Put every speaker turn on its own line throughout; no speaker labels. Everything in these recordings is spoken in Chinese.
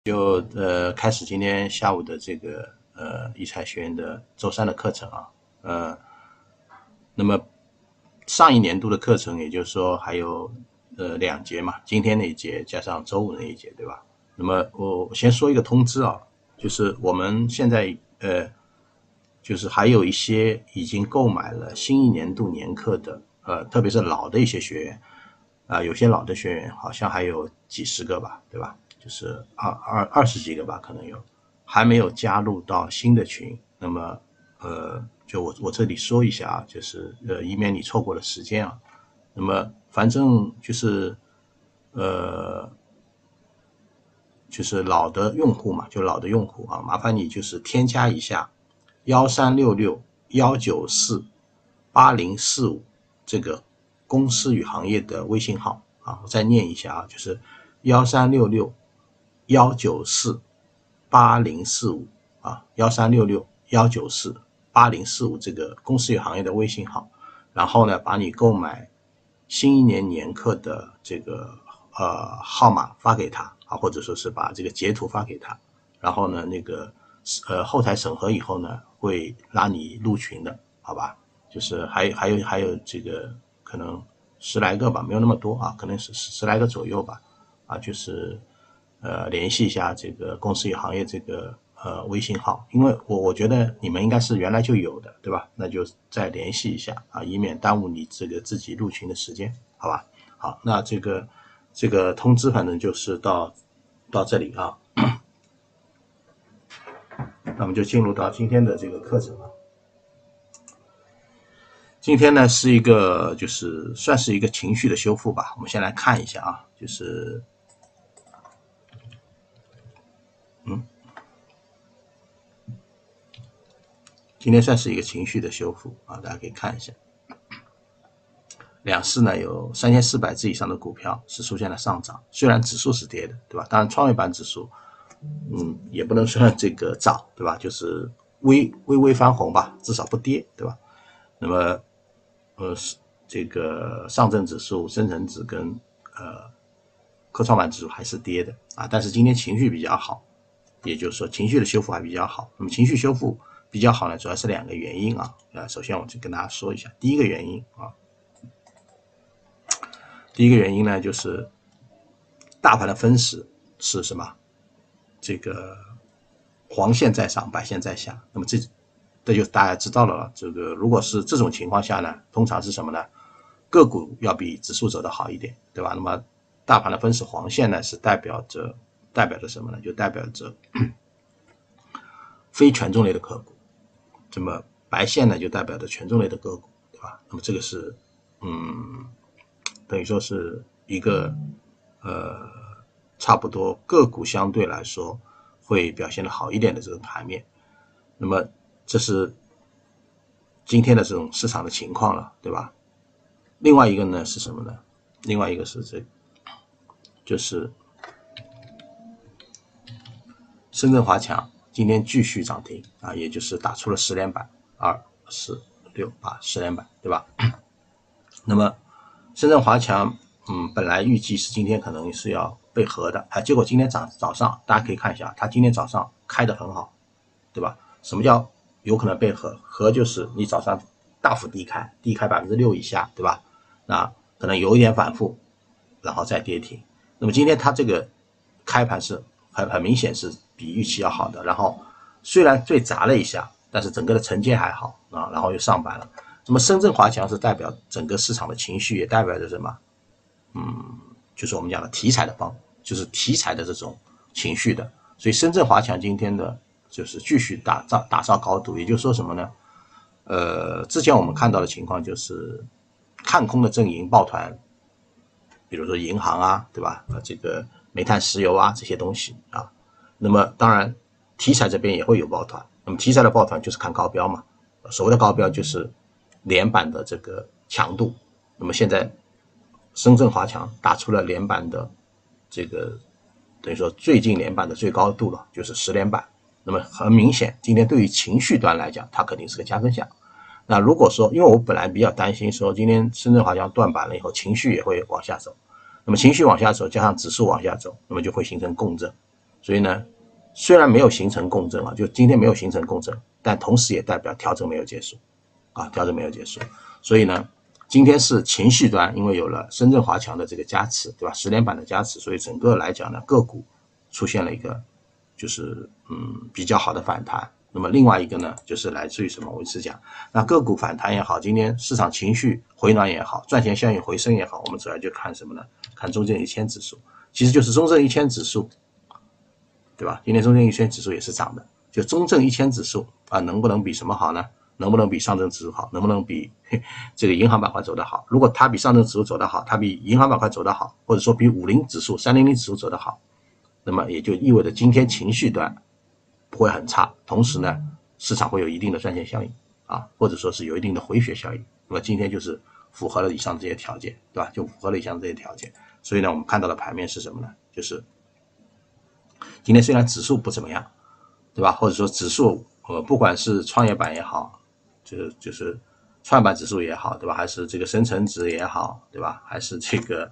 就开始今天下午的这个理财学院的周三的课程啊，那么上一年度的课程，也就是说还有2节嘛，今天那一节加上周五那一节，对吧？那么我先说一个通知啊，就是我们现在就是还有一些已经购买了新一年度年课的特别是老的一些学员有些老的学员好像还有几十个吧，对吧？就是20几个吧，可能有，还没有加入到新的群。那么就我这里说一下啊，就是以免你错过了时间啊。那么反正就是老的用户嘛，就老的用户啊，麻烦你就是添加一下1366-194-8045这个公司与行业的微信号啊，我再念一下啊，就是1366-194-8045啊，1366-194-8045这个公司与行业的微信号，然后呢，把你购买新一年年课的这个号码发给他啊，或者说是把这个截图发给他，然后呢，那个后台审核以后呢，会拉你入群的，好吧？就是还有这个可能10来个吧，没有那么多啊，可能是十来个左右吧，啊，就是联系一下这个公司与行业这个微信号，因为我觉得你们应该是原来就有的，对吧？那就再联系一下啊，以免耽误你这个自己入群的时间，好吧？好，那这个通知反正就是到这里啊，那我们就进入到今天的这个课程了。今天呢是一个就是算是一个情绪的修复吧，我们先来看一下啊，就是今天算是一个情绪的修复啊，大家可以看一下。两市呢有3400只以上的股票是出现了上涨，虽然指数是跌的，对吧？当然创业板指数也不能说这个涨，对吧？就是微微翻红吧，至少不跌，对吧？那么这个上证指数、深成指跟科创板指数还是跌的啊，但是今天情绪比较好，也就是说情绪的修复还比较好。那么情绪修复比较好呢，主要是2个原因啊。首先我就跟大家说一下，第一个原因呢，就是大盘的分时是什么？这个黄线在上，白线在下。那么这就大家知道了，这个如果是这种情况下呢，通常是什么呢？个股要比指数走得好一点，对吧？那么大盘的分时黄线呢，是代表着什么呢？就代表着非权重类的个股。这么白线呢，就代表着权重类的个股，对吧？那么这个是等于说是一个差不多个股相对来说会表现的好一点的这个盘面。那么这是今天的这种市场的情况了，对吧？另外一个呢是什么呢？另外一个是就是深圳华强今天继续涨停啊，也就是打出了10连板，2、4、6、8 10连板，对吧？那么深圳华强本来预计是今天可能是要被合的，结果今天早上大家可以看一下，它今天早上开得很好，对吧？什么叫有可能被合？合就是你早上大幅低开6%以下，对吧？那可能有一点反复，然后再跌停。那么今天它这个开盘是很明显是比预期要好的，然后虽然最砸了一下，但是整个的承接还好啊，然后又上板了。那么深圳华强是代表整个市场的情绪，也代表着什么？就是我们讲的题材的就是题材的这种情绪的。所以深圳华强今天的就是继续打造高度，也就是说什么呢？之前我们看到的情况就是看空的阵营抱团，比如说银行啊，对吧？这个煤炭、石油啊这些东西啊。那么当然题材这边也会有抱团，那么题材的抱团就是看高标嘛。所谓的高标就是连板的这个强度。那么现在深圳华强打出了连板的这个等于说最近连板的最高度了，就是10连板。那么很明显，今天对于情绪端来讲，它肯定是个加分项。那如果说，因为我本来比较担心说，今天深圳华强断板了以后，情绪也会往下走。那么情绪往下走，加上指数往下走，那么就会形成共振。 所以呢，虽然没有形成共振啊，就今天没有形成共振，但同时也代表调整没有结束啊，调整没有结束。所以呢，今天是情绪端，因为有了深圳华强的这个加持，对吧？10连板的加持，所以整个来讲呢，个股出现了一个就是比较好的反弹。那么另外一个呢，就是来自于什么？我一直讲，那个股反弹也好，今天市场情绪回暖也好，赚钱效应回升也好，我们主要就看什么呢？看中证1000指数，其实就是中证1000指数，对吧？今天中证1000指数也是涨的，就中证1000指数啊，能不能比什么好呢？能不能比上证指数好？能不能比这个银行板块走得好？如果它比上证指数走得好，它比银行板块走得好，或者说比50指数、300指数走得好，那么也就意味着今天情绪端不会很差，同时呢，市场会有一定的赚钱效应啊，或者说是有一定的回血效应。那么今天就是符合了以上这些条件，对吧？就符合了以上这些条件。所以呢，我们看到的盘面是什么呢？就是今天虽然指数不怎么样，对吧？或者说指数不管是创业板也好，就是创业板指数也好，对吧？还是这个深成指也好，对吧？还是这个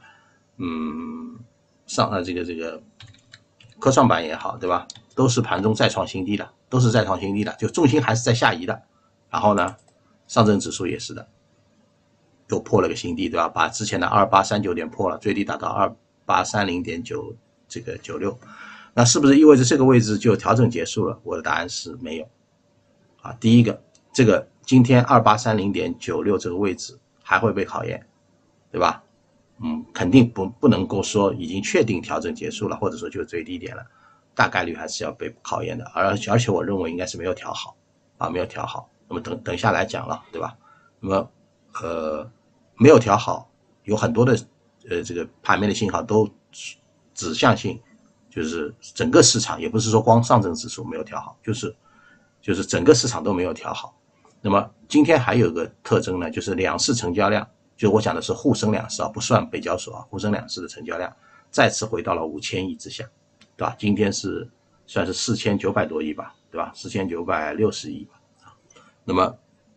这个科创板也好，对吧？都是盘中再创新低的，都是再创新低的，就重心还是在下移的。然后呢，上证指数也是的，又破了个新低，对吧？把之前的2839点破了，最低达到2830.9这个96。那是不是意味着这个位置就调整结束了？我的答案是没有啊。第一个，这个今天2830.96这个位置还会被考验，对吧？肯定不能够说已经确定调整结束了，或者说就是最低点了，大概率还是要被考验的。而且我认为应该是没有调好啊，没有调好。那么等一下来讲了，对吧？那么没有调好，有很多的这个盘面的信号都指向性，就是整个市场，也不是说光上证指数没有调好，就是整个市场都没有调好。那么今天还有一个特征呢，就是两市成交量。就我讲的是沪深两市啊，不算北交所啊，沪深两市的成交量再次回到了5000亿之下，对吧？今天算是4900多亿吧，对吧？4960亿吧。那么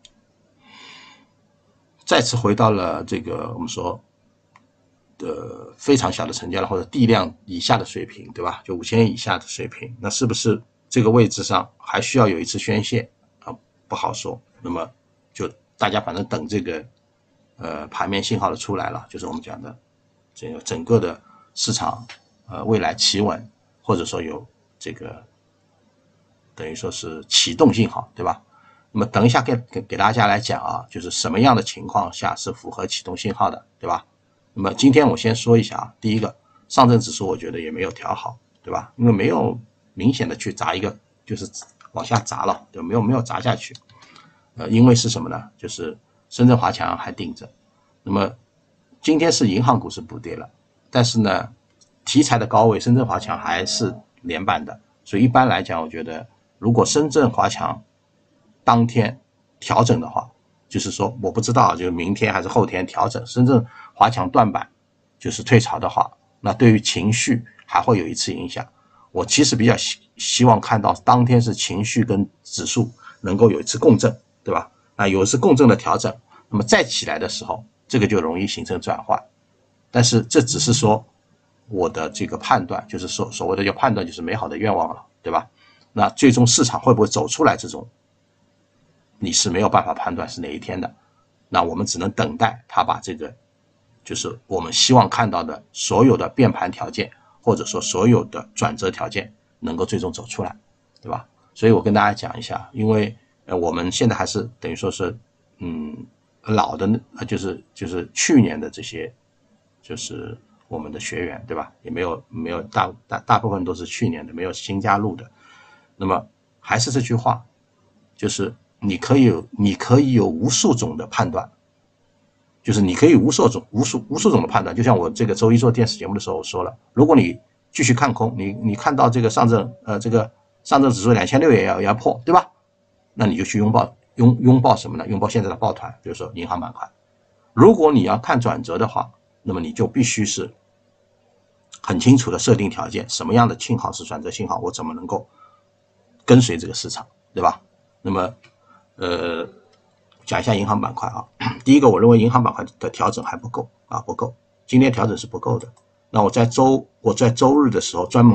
再次回到了这个我们说的非常小的成交量或者地量以下的水平，对吧？就5000亿以下的水平，那是不是这个位置上还需要有一次宣泄啊？不好说。那么就大家反正等这个盘面信号的出来了，就是我们讲的这个整个的市场未来企稳，或者说有这个等于说是启动信号，对吧？那么等一下给大家来讲啊，就是什么样的情况下是符合启动信号的，对吧？那么今天我先说一下啊，第一个，上证指数我觉得也没有调好，对吧？因为没有明显的去砸一个，就是往下砸了，对，没有砸下去。因为是什么呢？就是深圳华强还顶着。那么今天是银行股是补跌了，但是呢，题材的高位，深圳华强还是连板的。所以一般来讲，我觉得如果深圳华强当天调整的话，就是说我不知道，就是明天还是后天调整，深圳华强断板就是退潮的话，那对于情绪还会有一次影响。我其实比较希望看到当天是情绪跟指数能够有一次共振，对吧？那有一次共振的调整，那么再起来的时候，这个就容易形成转换。但是这只是说我的这个判断，就是说所谓的叫判断，就是美好的愿望了，对吧？那最终市场会不会走出来，这种你是没有办法判断是哪一天的。那我们只能等待它把这个就是我们希望看到的所有的变盘条件，或者说所有的转折条件能够最终走出来，对吧？所以我跟大家讲一下，因为我们现在还是等于说是老的就是去年的这些就是我们的学员，对吧？也没有大部分都是去年的，没有新加入的。那么还是这句话，就是你可以有无数种的判断，就是你可以无数种的判断。就像我这个周一做电视节目的时候我说了，如果你继续看空，你看到这个上证指数2600也要破，对吧？那你就去拥抱什么呢？拥抱现在的抱团，比如说银行板块。如果你要看转折的话，那么你就必须是很清楚的设定条件，什么样的信号是转折信号，我怎么能够跟随这个市场，对吧？那么讲一下银行板块啊。第一个，我认为银行板块的调整还不够啊，不够。今天调整是不够的。那我在周日的时候专门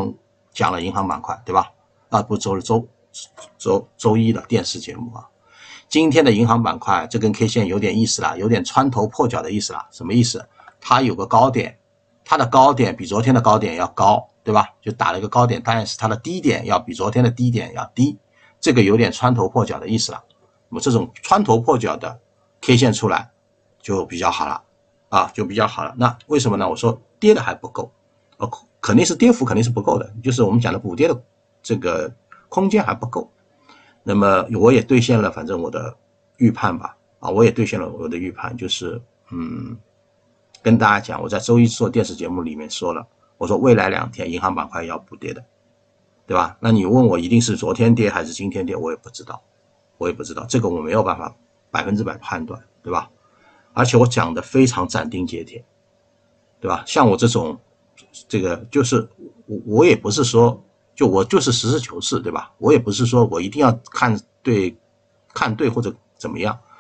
讲了银行板块，对吧？啊，不，周一的电视节目啊。今天的银行板块，这根 K 线有点意思了，有点穿头破脚的意思了。什么意思？它有个高点，它的高点比昨天的高点要高，对吧？就打了一个高点，但是它的低点要比昨天的低点要低，这个有点穿头破脚的意思了。那么这种穿头破脚的 K 线出来就比较好了啊，就比较好了。那为什么呢？我说跌的还不够，肯定是跌幅肯定是不够的，就是我们讲的补跌的这个空间还不够。那么我也兑现了，反正我的预判吧，啊，我也兑现了我的预判，就是跟大家讲，我在周一做电视节目里面说了，我说未来2天银行板块要补跌的，对吧？那你问我一定是昨天跌还是今天跌，我也不知道，这个我没有办法100%判断，对吧？而且我讲的非常斩钉截铁，对吧？像我这种，这个就是我也不是说。我就是实事求是，对吧？我也不是说我一定要看对或者怎么样，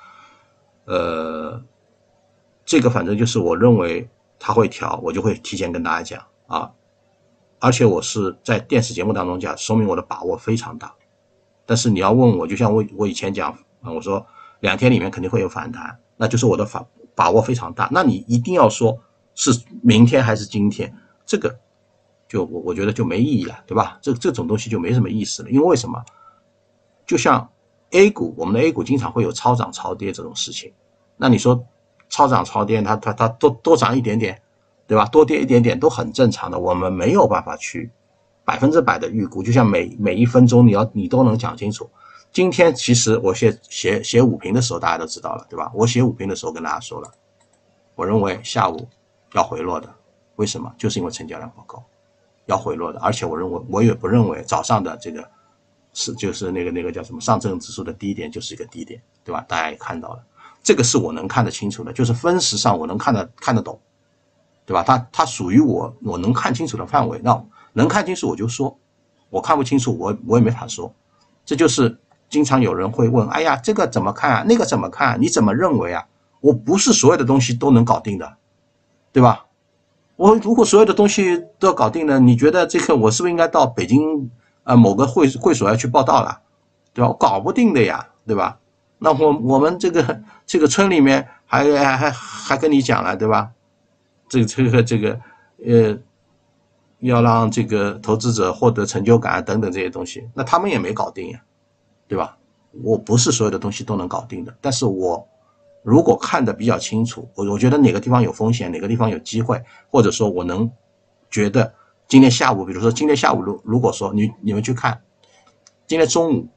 这个反正就是我认为它会调，我就会提前跟大家讲啊。而且我是在电视节目当中讲，说明我的把握非常大。但是你要问我，就像我以前讲啊，我说2天里面肯定会有反弹，那就是我的把握非常大。那你一定要说是明天还是今天，这个。就我觉得就没意义了，对吧？这种东西就没什么意思了，因为什么？就像 A 股，我们的 A 股经常会有超涨超跌这种事情。那你说超涨超跌，它多涨一点点，对吧？多跌一点点都很正常的，我们没有办法去100%的预估。就像每1分钟你都能讲清楚。今天其实我写午评的时候，大家都知道了，对吧？我写午评的时候跟大家说了，我认为下午要回落的，为什么？就是因为成交量不够。要回落的，而且我也不认为早上的这个就是那个叫什么上证指数的低点就是一个低点，对吧？大家也看到了，这个是我能看得清楚的，就是分时上我能看得懂，对吧？它属于我能看清楚的范围，那能看清楚我就说，我看不清楚我也没法说，这就是经常有人会问，哎呀，这个怎么看啊？那个怎么看啊？你怎么认为啊？我不是所有的东西都能搞定的，对吧？我如果所有的东西都要搞定了，你觉得这个我是不是应该到北京某个会所要去报道了，对吧？我搞不定的呀，对吧？那我们这个村里面还跟你讲了，对吧？这个要让这个投资者获得成就感等等这些东西，那他们也没搞定呀，对吧？我不是所有的东西都能搞定的，但是我如果看得比较清楚，我觉得哪个地方有风险，哪个地方有机会，或者说我能觉得今天下午，比如说今天下午如果说你们去看，今天中午，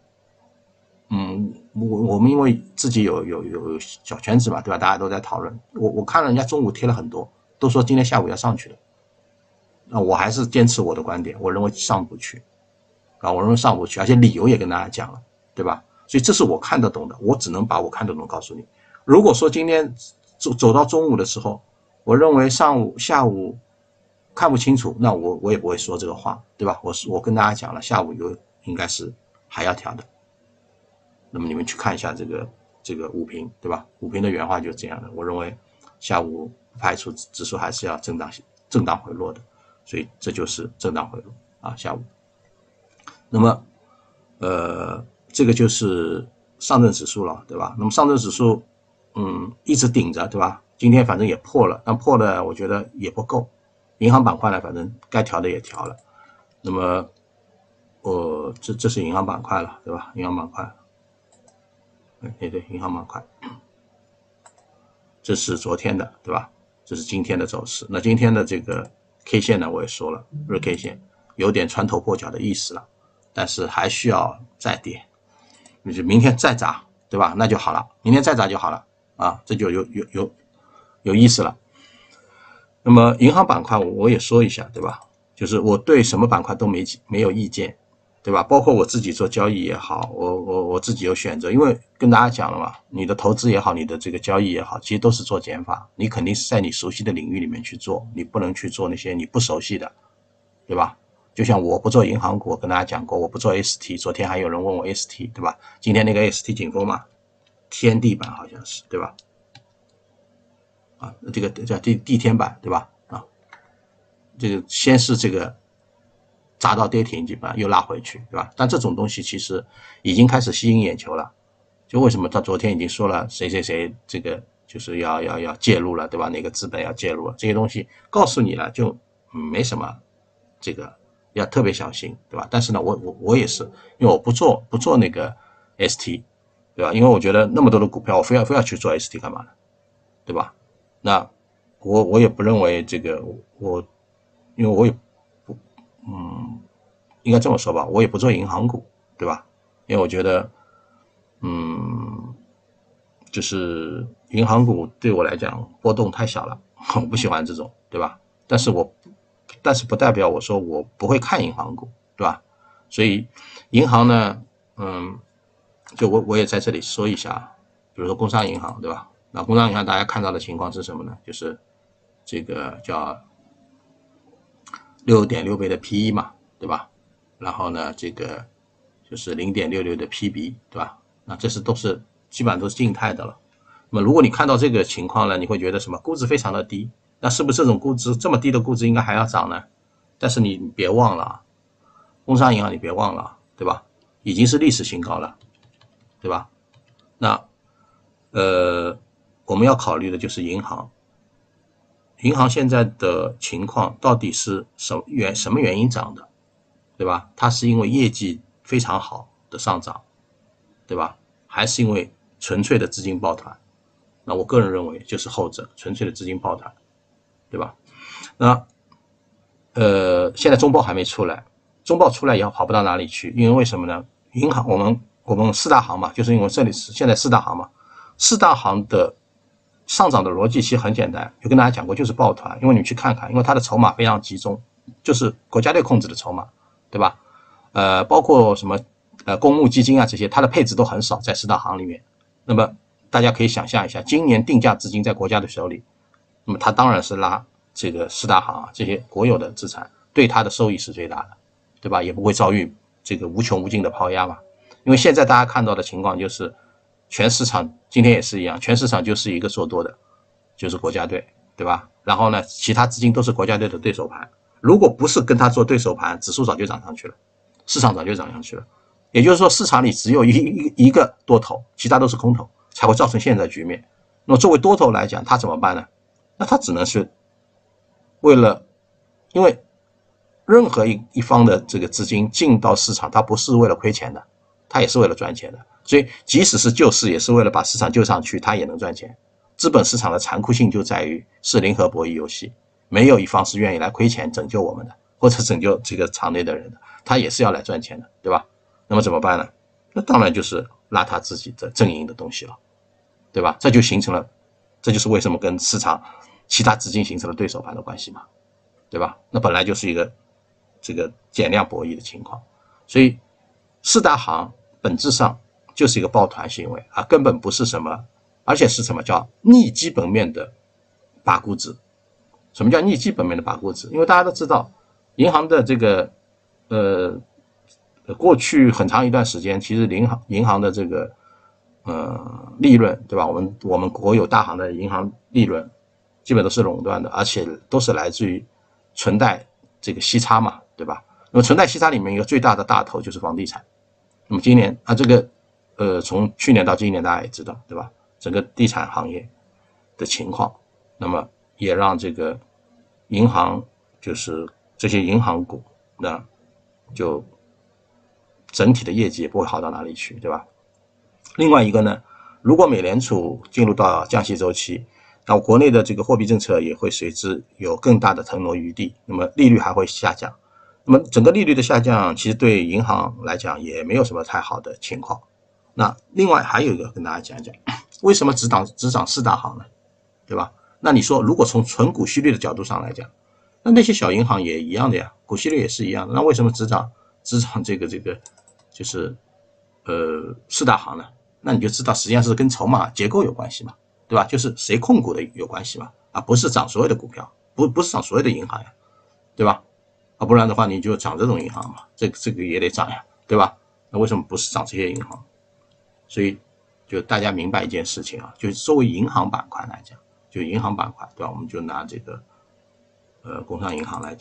我们因为自己有小圈子嘛，对吧？大家都在讨论，我看人家中午贴了很多，都说今天下午要上去的，那我还是坚持我的观点，我认为上不去，啊，我认为上不去，而且理由也跟大家讲了，对吧？所以这是我看得懂的，我只能把我看得懂告诉你。如果说今天走到中午的时候，我认为下午看不清楚，那我也不会说这个话，对吧？我跟大家讲了，下午应该是还要调的。那么你们去看一下这个午评，对吧？午评的原话就是这样的。我认为下午不排除指数还是要震荡回落的，所以这就是震荡回落啊，下午。那么这个就是上证指数了，对吧？那么上证指数一直顶着，对吧？今天反正也破了，但破了我觉得也不够。银行板块呢，反正该调的也调了。那么这是银行板块了，对吧？银行板块，对，银行板块，这是昨天的，对吧？这是今天的走势。那今天的这个 K 线呢，我也说了，日 K 线有点穿头破脚的意思了，但是还需要再跌，就是明天再涨，对吧？那就好了，明天再涨就好了啊，这就有意思了。那么银行板块我也说一下，对吧？就是我对什么板块都没有意见，对吧？包括我自己做交易也好，我自己有选择，因为跟大家讲了嘛，你的投资也好，你的这个交易也好，其实都是做减法，你肯定是在你熟悉的领域里面去做，你不能去做那些你不熟悉的，对吧？就像我不做银行股，我跟大家讲过，我不做 ST， 昨天还有人问我 ST， 对吧？今天那个 ST 顶峰嘛，天地板好像是，对吧？啊，这个叫地天板，对吧？啊，这个先是这个砸到跌停基本上又拉回去，对吧？但这种东西其实已经开始吸引眼球了。就为什么他昨天已经说了谁谁谁这个就是要介入了，对吧？哪个资本要介入了，这些东西告诉你了，就没什么这个要特别小心，对吧？但是呢，我也是，因为我不做那个 ST， 对吧？因为我觉得那么多的股票，我非要去做 ST 干嘛呢？对吧？那我也不认为这个因为我也不应该这么说吧，我也不做银行股，对吧？因为我觉得就是银行股对我来讲波动太小了，我不喜欢这种，对吧？但是不代表我说我不会看银行股，对吧？所以银行呢，就我也在这里说一下，比如说工商银行，对吧？那工商银行大家看到的情况是什么呢？就是这个叫6.6倍的 PE 嘛，对吧？然后呢，这个就是 0.66 的 PB， 对吧？那这都是基本上都是静态的了。那么如果你看到这个情况呢，你会觉得什么？估值非常的低，那是不是这种估值这么低的估值应该还要涨呢？但是你别忘了，工商银行你别忘了，对吧？已经是历史新高了，对吧？那我们要考虑的就是银行现在的情况到底是什么原因涨的，对吧？它是因为业绩非常好的上涨，对吧？还是因为纯粹的资金抱团？那我个人认为就是后者，纯粹的资金抱团，对吧？那现在中报还没出来，中报出来也好不到哪里去，因为为什么呢？银行我们四大行嘛，就是因为这里是现在四大行嘛，四大行的上涨的逻辑其实很简单，有跟大家讲过，就是抱团。因为你去看看，因为它的筹码非常集中，就是国家队控制的筹码，对吧？包括什么公募基金啊这些，它的配置都很少在四大行里面。那么大家可以想象一下，今年定价资金在国家的手里，那么它当然是拉这个四大行这些国有的资产，对它的收益是最大的，对吧？也不会遭遇这个无穷无尽的抛压嘛。因为现在大家看到的情况就是，全市场今天也是一样，全市场就是一个做多的，就是国家队，对吧？然后呢，其他资金都是国家队的对手盘。如果不是跟他做对手盘，指数早就涨上去了，市场早就涨上去了。也就是说，市场里只有一个多头，其他都是空头，才会造成现在局面。那么作为多头来讲，他怎么办呢？那他只能是为了，因为任何一方的这个资金进到市场，它不是为了亏钱的，它也是为了赚钱的。所以即使是救市，也是为了把市场救上去，它也能赚钱。资本市场的残酷性就在于是零和博弈游戏，没有一方是愿意来亏钱拯救我们的，或者拯救这个场内的人的，他也是要来赚钱的，对吧？那么怎么办呢？那当然就是拉他自己的阵营的东西了，对吧？这就是为什么跟市场其他资金形成了对手盘的关系嘛，对吧？那本来就是一个这个减量博弈的情况，所以四大行本质上就是一个抱团行为啊，根本不是什么，而且是什么叫逆基本面的拔估值？什么叫逆基本面的拔估值？因为大家都知道，银行的这个过去很长一段时间，其实银行的这个利润，对吧？我们国有大行的银行利润基本都是垄断的，而且都是来自于存贷这个息差嘛，对吧？那么存贷息差里面一个最大的大头就是房地产。那么今年啊，这个从去年到今年大家也知道，对吧？整个地产行业的情况，那么也让这个银行就是这些银行股，那就整体的业绩也不会好到哪里去，对吧？另外一个呢，如果美联储进入到降息周期，那国内的这个货币政策也会随之有更大的腾挪余地，那么利率还会下降。那么整个利率的下降，其实对银行来讲也没有什么太好的情况。那另外还有一个跟大家讲讲，为什么只涨四大行呢？对吧？那你说，如果从纯股息率的角度上来讲，那些小银行也一样的呀，股息率也是一样的。那为什么只涨这个就是四大行呢？那你就知道实际上是跟筹码结构有关系嘛，对吧？就是谁控股的有关系嘛，不是涨所有的股票，不是涨所有的银行呀，对吧？不然的话你就涨这种银行嘛，这个也得涨呀，对吧？那为什么不是涨这些银行？所以就大家明白一件事情啊，就是作为银行板块来讲，就银行板块，对吧？我们就拿这个工商银行来讲，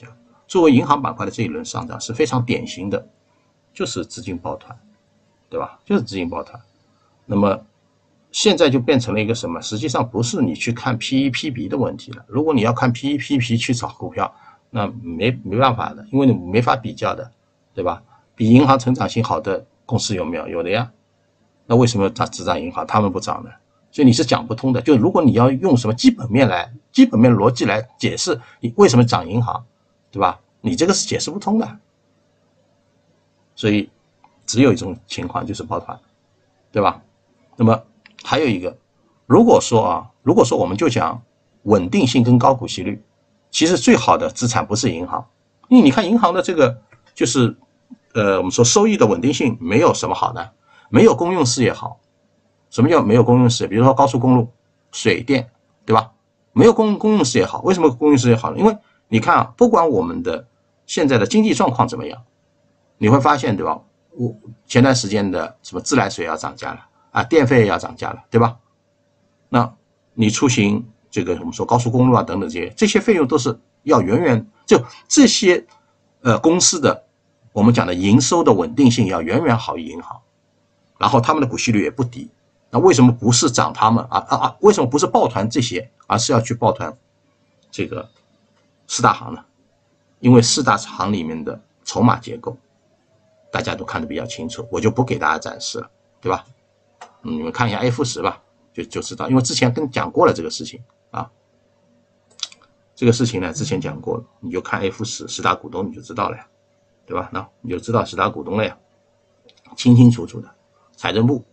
作为银行板块的这一轮上涨是非常典型的，就是资金抱团，对吧？就是资金抱团。那么现在就变成了一个什么？实际上不是你去看 PE、PB 的问题了。如果你要看 PE、PB 去炒股票，那没办法的，因为你没法比较的，对吧？比银行成长性好的公司有没有？有的呀。那为什么只涨银行，他们不涨呢？所以你是讲不通的。就如果你要用什么基本面逻辑来解释你为什么涨银行，对吧？你这个是解释不通的。所以只有一种情况就是抱团，对吧？那么还有一个，如果说我们就讲稳定性跟高股息率，其实最好的资产不是银行，因为你看银行的这个就是我们说收益的稳定性没有什么好的，没有公用事业好。什么叫没有公用事业？比如说高速公路、水电，对吧？没有公用事业好，为什么公用事业好呢？因为你看啊，不管我们的现在的经济状况怎么样，你会发现，对吧？我前段时间的什么自来水要涨价了啊，电费也要涨价了，对吧？那你出行这个我们说高速公路啊等等这些费用都是要就这些公司的我们讲的营收的稳定性要远远好于银行，然后他们的股息率也不低。那为什么不是涨他们为什么不是抱团这些，而是要去抱团这个四大行呢？因为四大行里面的筹码结构大家都看得比较清楚，我就不给大家展示了，对吧？你们看一下 F10吧，就知道，因为之前讲过了这个事情啊。这个事情呢之前讲过了，你就看 F10十大股东你就知道了呀，对吧？那你就知道十大股东了呀，清清楚楚的。财政部、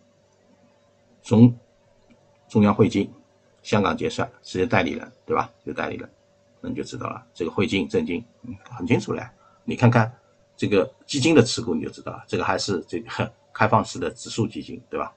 中央汇金、香港结算是代理人，对吧？有代理人，那你就知道了。这个汇金、证金，很清楚了。你看看这个基金的持股，你就知道了。这个还是这个开放式的指数基金，对吧？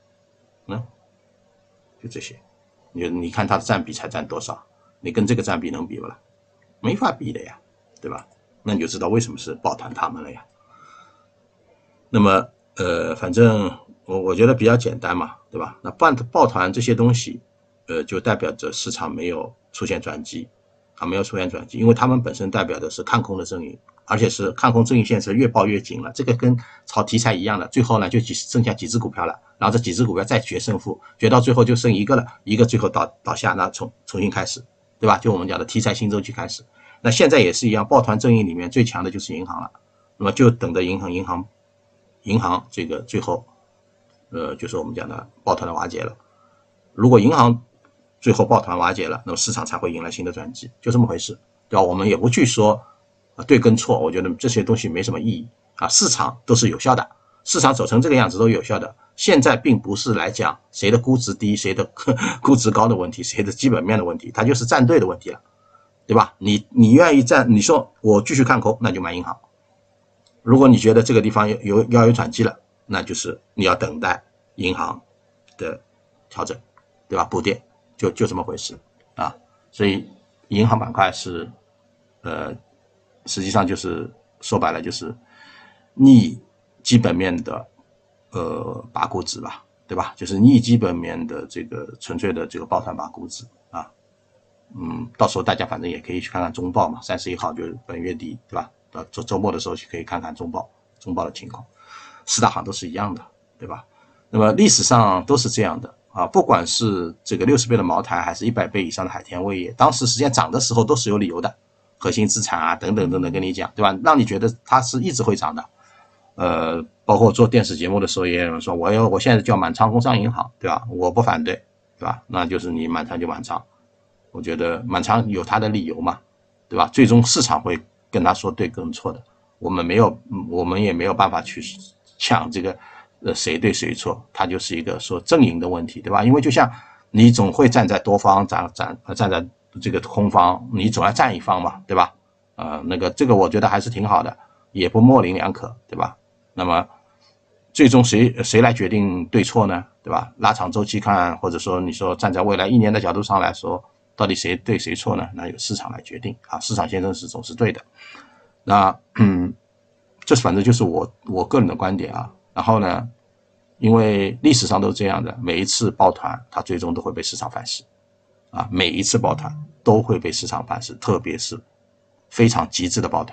就这些。你看它的占比才占多少？你跟这个占比能比不啦？没法比的呀，对吧？那你就知道为什么是抱团他们了呀。那么反正我觉得比较简单嘛，对吧？那抱团这些东西，就代表着市场没有出现转机没有出现转机，因为他们本身代表的是看空的阵营，而且是看空阵营线是越抱越紧了。这个跟炒题材一样的，最后呢就剩下几只股票了，然后这几只股票再决胜负，决到最后就剩一个了，一个最后倒下，那重新开始，对吧？就我们讲的题材新周期开始。那现在也是一样，抱团阵营里面最强的就是银行了，那么就等着银行这个最后就是我们讲的抱团的瓦解了。如果银行最后抱团瓦解了，那么市场才会迎来新的转机，就这么回事，对吧？我们也不去说对跟错，我觉得这些东西没什么意义市场都是有效的，市场走成这个样子都有效的。现在并不是来讲谁的估值低，谁的估值高的问题，谁的基本面的问题，它就是站队的问题了，对吧？你愿意站，你说我继续看空，那就买银行。如果你觉得这个地方要有转机了，那就是你要等待银行的调整，对吧？补跌，就这么回事所以银行板块是实际上就是说白了就是逆基本面的拔估值吧，对吧？就是逆基本面的这个纯粹的这个抱团拔估值到时候大家反正也可以去看看中报嘛，31号就是本月底，对吧？到周末的时候去可以看看中报的情况，四大行都是一样的，对吧？那么历史上都是这样的不管是这个60倍的茅台还是100倍以上的海天味业，当时实际上涨的时候都是有理由的，核心资产等等等等跟你讲，对吧？让你觉得它是一直会涨的。包括做电视节目的时候也有人说我现在叫满仓工商银行，对吧？我不反对，对吧？那就是你满仓就满仓，我觉得满仓有它的理由嘛，对吧？最终市场会跟他说对跟错的，我们也没有办法去抢这个谁对谁错，它就是一个说阵营的问题，对吧？因为就像你总会站在多方站在这个空方，你总要站一方嘛，对吧？这个我觉得还是挺好的，也不模棱两可，对吧？那么最终谁来决定对错呢？对吧？拉长周期看，或者说你说站在未来1年的角度上来说，到底谁对谁错呢？那由市场来决定市场先生是总是对的。那这反正就是我个人的观点然后呢，因为历史上都是这样的，每一次抱团它最终都会被市场反噬每一次抱团都会被市场反噬，特别是非常极致的抱团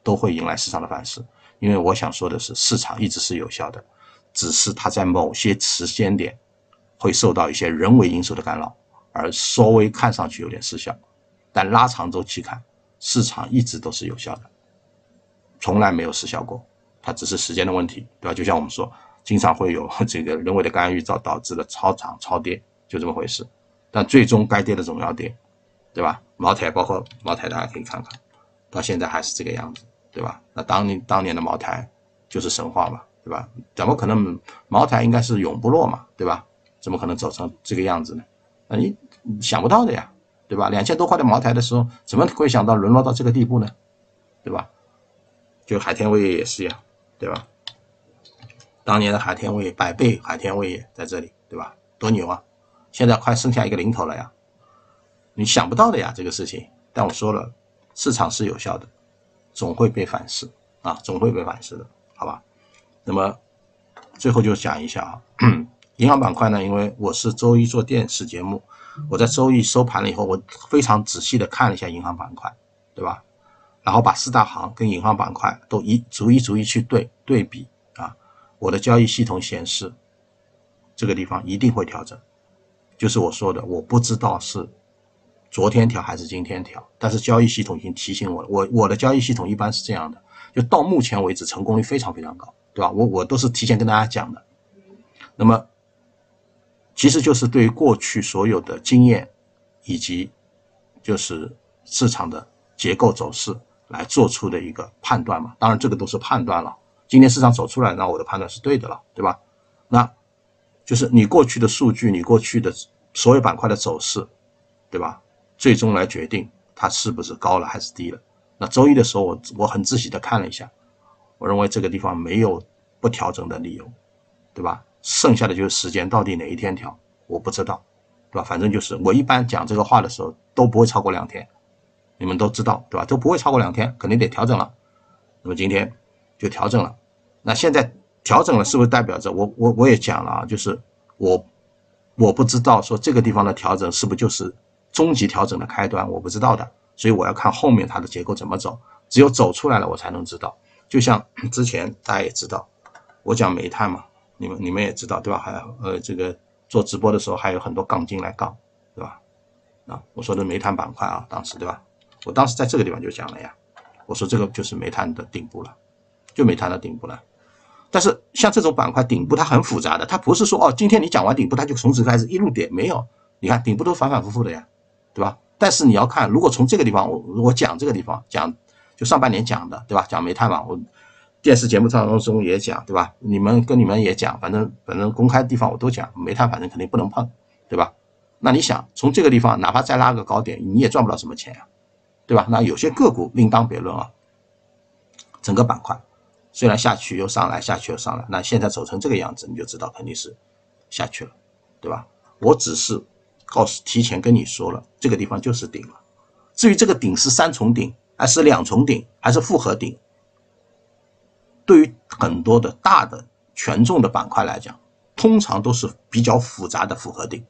都会迎来市场的反噬。因为我想说的是，市场一直是有效的，只是它在某些时间点会受到一些人为因素的干扰，而稍微看上去有点失效。但拉长周期看，市场一直都是有效的，从来没有失效过，它只是时间的问题，对吧？就像我们说，经常会有这个人为的干预导致了超涨超跌，就这么回事。但最终该跌的总要跌，对吧？茅台，包括茅台，大家可以看看，到现在还是这个样子，对吧？那当年的茅台就是神话嘛，对吧？怎么可能茅台应该是永不落嘛，对吧？怎么可能走成这个样子呢？你想不到的呀，对吧？2000多块的茅台的时候，怎么会想到沦落到这个地步呢？对吧？就海天味业也是一样，对吧？当年的海天味业，100倍海天味业在这里，对吧？多牛啊！现在快剩下一个零头了呀，你想不到的呀，这个事情。但我说了，市场是有效的，总会被反噬啊，总会被反噬的，好吧？那么最后就讲一下啊，银行板块呢，因为我是周一做电视节目，我在周一收盘了以后，我非常仔细的看了一下银行板块，对吧？然后把4大行跟银行板块都逐一去对比啊，我的交易系统显示这个地方一定会调整，就是我说的，我不知道是昨天调还是今天调，但是交易系统已经提醒我了，我的交易系统一般是这样的，就到目前为止成功率非常非常高，对吧？我都是提前跟大家讲的。那么其实就是对于过去所有的经验以及就是市场的结构走势来做出的一个判断嘛，当然这个都是判断了，今天市场走出来，那我的判断是对的了，对吧？那就是你过去的数据，你过去的所有板块的走势，对吧？最终来决定它是不是高了还是低了。那周一的时候我很仔细的看了一下，我认为这个地方没有不调整的理由，对吧？剩下的就是时间，到底哪一天调我不知道，对吧？反正就是我一般讲这个话的时候都不会超过2天，你们都知道，对吧？都不会超过2天，肯定得调整了。那么今天就调整了，那现在调整了是不是代表着我也讲了啊，就是我不知道说这个地方的调整是不是就是终极调整的开端，我不知道的，所以我要看后面它的结构怎么走，只有走出来了我才能知道。就像之前大家也知道，我讲煤炭嘛，你们也知道对吧？还有这个做直播的时候还有很多杠精来杠，对吧？啊，我说的煤炭板块啊，当时对吧？我当时在这个地方就讲了呀，我说这个就是煤炭的顶部了，就煤炭的顶部了。但是像这种板块顶部它很复杂的，它不是说今天你讲完顶部它就从此开始一路跌，没有，你看顶部都反反复复的呀，对吧？但是你要看，如果从这个地方我讲这个地方讲，就上半年讲的，对吧？讲煤炭嘛，我电视节目当中也讲，对吧？你们也讲，反正公开的地方我都讲，煤炭反正肯定不能碰，对吧？那你想从这个地方哪怕再拉个高点，你也赚不了什么钱呀，对吧？那有些个股另当别论啊，整个板块虽然下去又上来，下去又上来，那现在走成这个样子，你就知道肯定是下去了，对吧？我只是提前跟你说了，这个地方就是顶了。至于这个顶是3重顶，还是2重顶，还是复合顶，对于很多的大的权重的板块来讲，通常都是比较复杂的复合顶，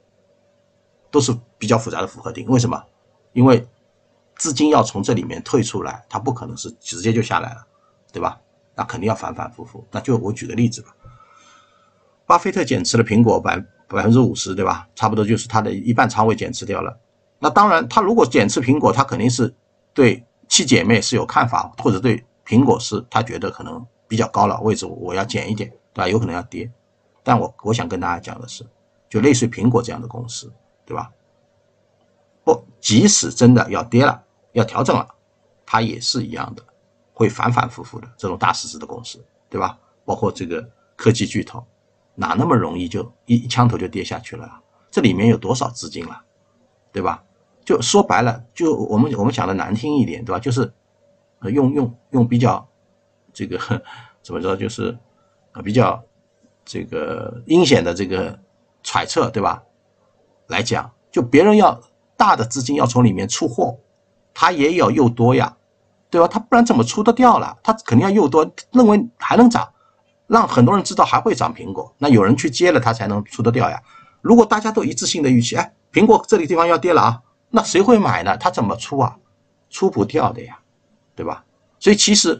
为什么？因为资金要从这里面退出来，它不可能是直接就下来了，对吧？那肯定要反反复复。那就我举个例子吧，巴菲特减持了苹果50%，对吧？差不多就是他的一半仓位减持掉了。那当然，他如果减持苹果，他肯定是对7姐妹是有看法，或者对苹果是他觉得可能比较高了，位置我要减一点，对吧？有可能要跌。但我想跟大家讲的是，就类似于苹果这样的公司，对吧？即使真的要跌了，要调整了，它也是一样的，会反反复复的这种大市值的公司，对吧？包括这个科技巨头，哪那么容易就一枪头就跌下去了？这里面有多少资金了，对吧？就说白了，就我们讲的难听一点，对吧？就是用比较这个怎么说，就是比较这个阴险的这个揣测，对吧？来讲，就别人要大的资金要从里面出货，他也要又多呀，对吧？他不然怎么出得掉了？他肯定要又多，认为还能涨，让很多人知道还会涨苹果，那有人去接了，他才能出得掉呀。如果大家都一致性的预期，苹果这里地方要跌了啊，那谁会买呢？他怎么出啊？出不掉的呀，对吧？ 所以其实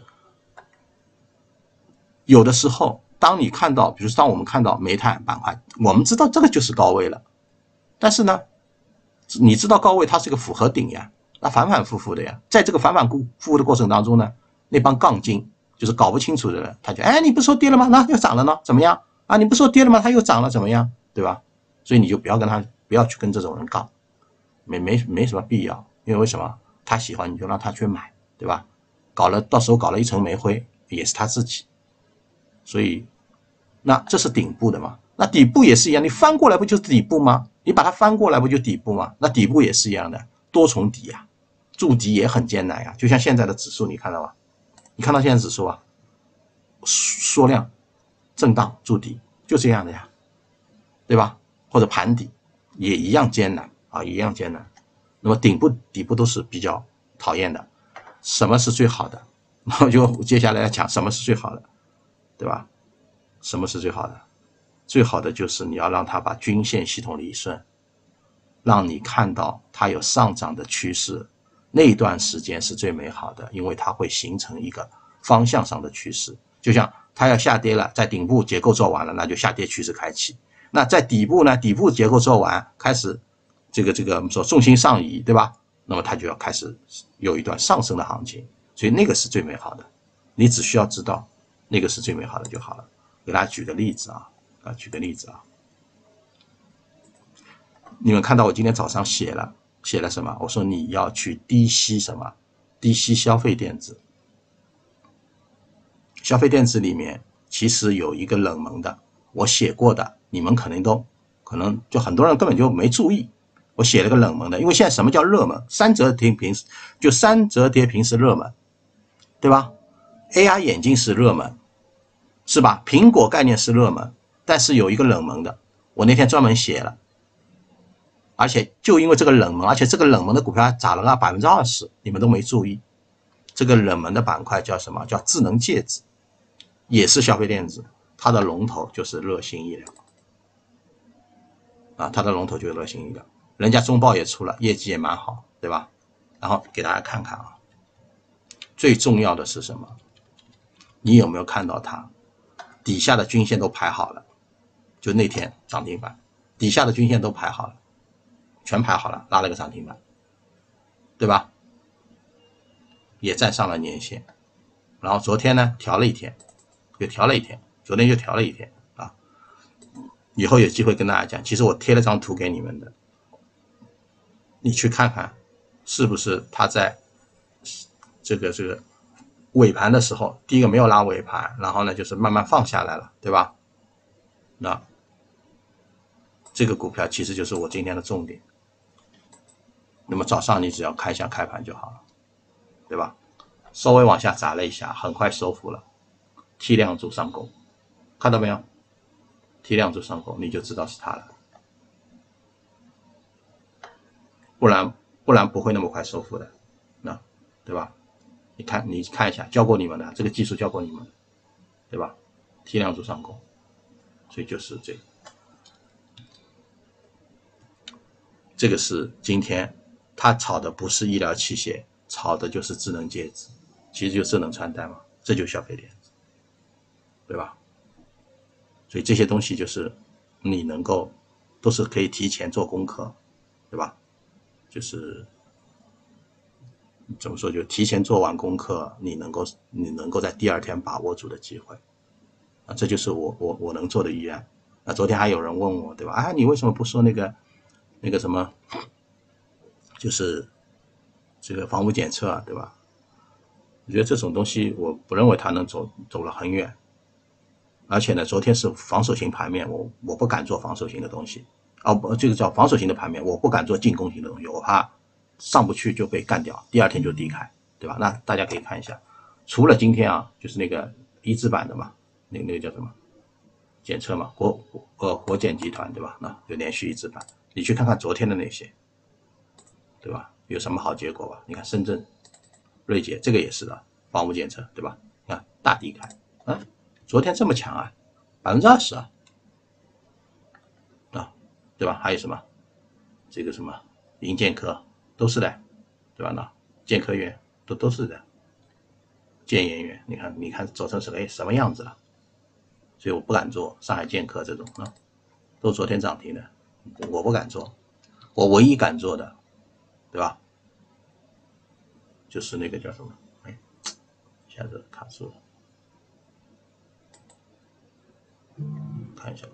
有的时候，当你看到，比如当我们看到煤炭板块，我们知道这个就是高位了，但是呢，你知道高位它是个复合顶呀，那反反复复的呀，在这个反反复复的过程当中呢，那帮杠精就是搞不清楚的人，他就哎，你不是说跌了吗？那又涨了呢，怎么样啊？你不是说跌了吗？它又涨了，怎么样？对吧？所以你就不要去跟这种人杠，没什么必要，因为为什么？他喜欢你就让他去买，对吧？到时候搞了一层煤灰，也是他自己。所以，那这是顶部的嘛？那底部也是一样，你翻过来不就是底部吗？你把它翻过来不就底部吗？那底部也是一样的，多重底呀，筑底也很艰难呀。就像现在的指数，你看到吗？你看到现在指数啊，缩量、震荡、筑底，就这样的呀，对吧？或者盘底也一样艰难啊，一样艰难。那么顶部、底部都是比较讨厌的。什么是最好的？然后就接下来讲什么是最好的，对吧？什么是最好的？最好的就是你要让它把均线系统理顺，让你看到它有上涨的趋势，那段时间是最美好的，因为它会形成一个方向上的趋势。就像它要下跌了，在顶部结构做完了，那就下跌趋势开启。那在底部呢？底部结构做完，开始这个我们说重心上移，对吧？那么它就要开始有一段上升的行情，所以那个是最美好的。你只需要知道那个是最美好的就好了。给大家举个例子啊，举个例子啊，你们看到我今天早上写了什么？我说你要去低吸什么？低吸消费电子。消费电子里面其实有一个冷门的，我写过的，你们可能就很多人根本就没注意。我写了个冷门的，因为现在什么叫热门？三折跌平是热门，对吧 ？AR 眼镜是热门，是吧？苹果概念是热门，但是有一个冷门的，我那天专门写了，而且就因为这个冷门，而且这个冷门的股票还涨了20%，你们都没注意。这个冷门的板块叫什么？叫智能戒指，也是消费电子，它的龙头就是乐新医疗啊，它的龙头就是乐新医疗，人家中报也出了，业绩也蛮好，对吧？然后给大家看看啊，最重要的是什么？你有没有看到它底下的均线都排好了？就那天涨停板，底下的均线都排好了，全排好了，拉了个涨停板，对吧？也站上了年线，然后昨天呢调了一天，又调了一天，昨天又调了一天啊。以后有机会跟大家讲，其实我贴了张图给你们的，你去看看，是不是它在这个尾盘的时候，第一个没有拉尾盘，然后呢就是慢慢放下来了，对吧？那这个股票其实就是我今天的重点。那么早上你只要看一下开盘就好了，对吧？稍微往下砸了一下，很快收复了，T 量柱上攻，看到没有 ？T 量柱上攻，你就知道是它了，不然不会那么快收复的，那对吧？你看一下，教过你们的这个技术教过你们，对吧 ？T 量柱上攻，所以就是这个是今天它炒的不是医疗器械，炒的就是智能戒指，其实就智能穿戴嘛，这就是消费电子，对吧？所以这些东西就是你能够都是可以提前做功课，对吧？就是怎么说，就提前做完功课，你能够在第二天把握住的机会啊，这就是我能做的预案。那昨天还有人问我，对吧？啊，你为什么不说那个什么，就是这个房屋检测啊，对吧？我觉得这种东西我不认为它能走了很远，而且呢，昨天是防守型盘面，我不敢做防守型的东西，这个叫防守型的盘面，我不敢做进攻型的东西，我怕上不去就被干掉，第二天就低开，对吧？那大家可以看一下，除了今天啊，就是那个一字板的嘛，那个叫什么检测嘛，国检集团对吧？那就连续一字板，你去看看昨天的那些，对吧？有什么好结果吧？你看深圳、瑞捷这个也是的，房屋检测对吧？你看大低开，昨天这么强啊，20%啊，对吧？还有什么这个什么银建科都是的，对吧？那建科院都是的， 建研园，你看走成什么样子了？所以我不敢做上海剑客这种啊，都昨天涨停的，我不敢做。我唯一敢做的，对吧？就是那个叫什么？哎，一下子卡住了，看一下。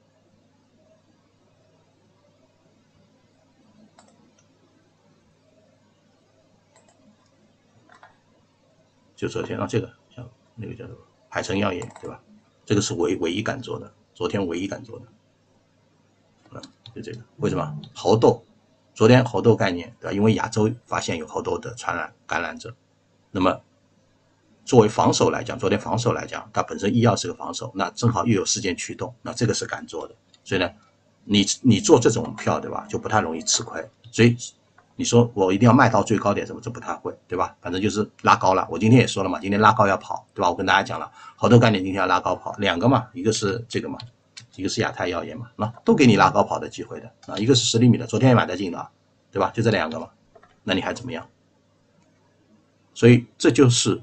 就昨天这个像那个叫什么海城药业，对吧？这个是唯一敢做的，昨天唯一敢做的，就这个。为什么？猴痘，昨天猴痘概念，对吧？因为亚洲发现有猴痘的感染者，那么作为防守来讲，昨天防守来讲，它本身医药是个防守，那正好又有事件驱动，那这个是敢做的。所以呢，你做这种票，对吧？就不太容易吃亏。所以你说我一定要卖到最高点什么，这不太会，对吧？反正就是拉高了。我今天也说了嘛，今天拉高要跑，对吧？我跟大家讲了，好多概念今天要拉高跑，两个嘛，一个是这个嘛，一个是亚太药业嘛，那都给你拉高跑的机会的啊。一个是10厘米的，昨天也买得进的，对吧？就这两个嘛，那你还怎么样？所以这就是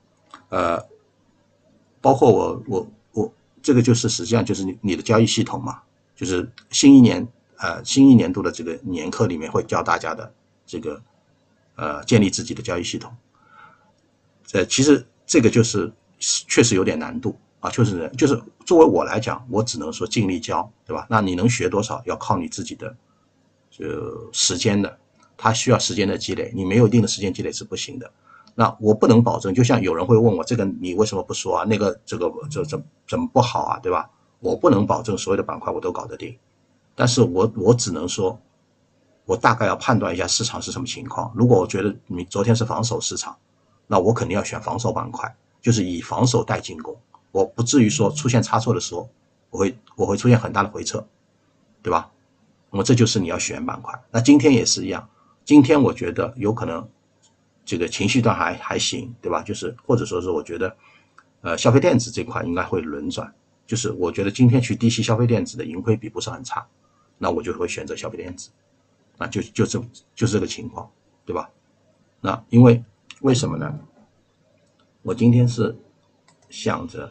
包括我这个就是实际上就是你的交易系统嘛，就是新一年度的这个年课里面会教大家的这个建立自己的交易系统。其实这个就是确实有点难度啊，就是作为我来讲，我只能说尽力教，对吧？那你能学多少，要靠你自己的时间的，它需要时间的积累，你没有一定的时间积累是不行的。那我不能保证，就像有人会问我这个你为什么不说啊？那个这怎么不好啊？对吧？我不能保证所有的板块我都搞得定，但是我只能说，我大概要判断一下市场是什么情况。如果我觉得你昨天是防守市场，那我肯定要选防守板块，就是以防守带进攻，我不至于说出现差错的时候，我会出现很大的回撤，对吧？那么这就是你要选板块。那今天也是一样，今天我觉得有可能这个情绪段还行，对吧？就是或者说是我觉得，消费电子这块应该会轮转，就是我觉得今天去低吸消费电子的盈亏比不是很差，那我就会选择消费电子，那就是这个情况，对吧？那为什么呢？我今天是想着，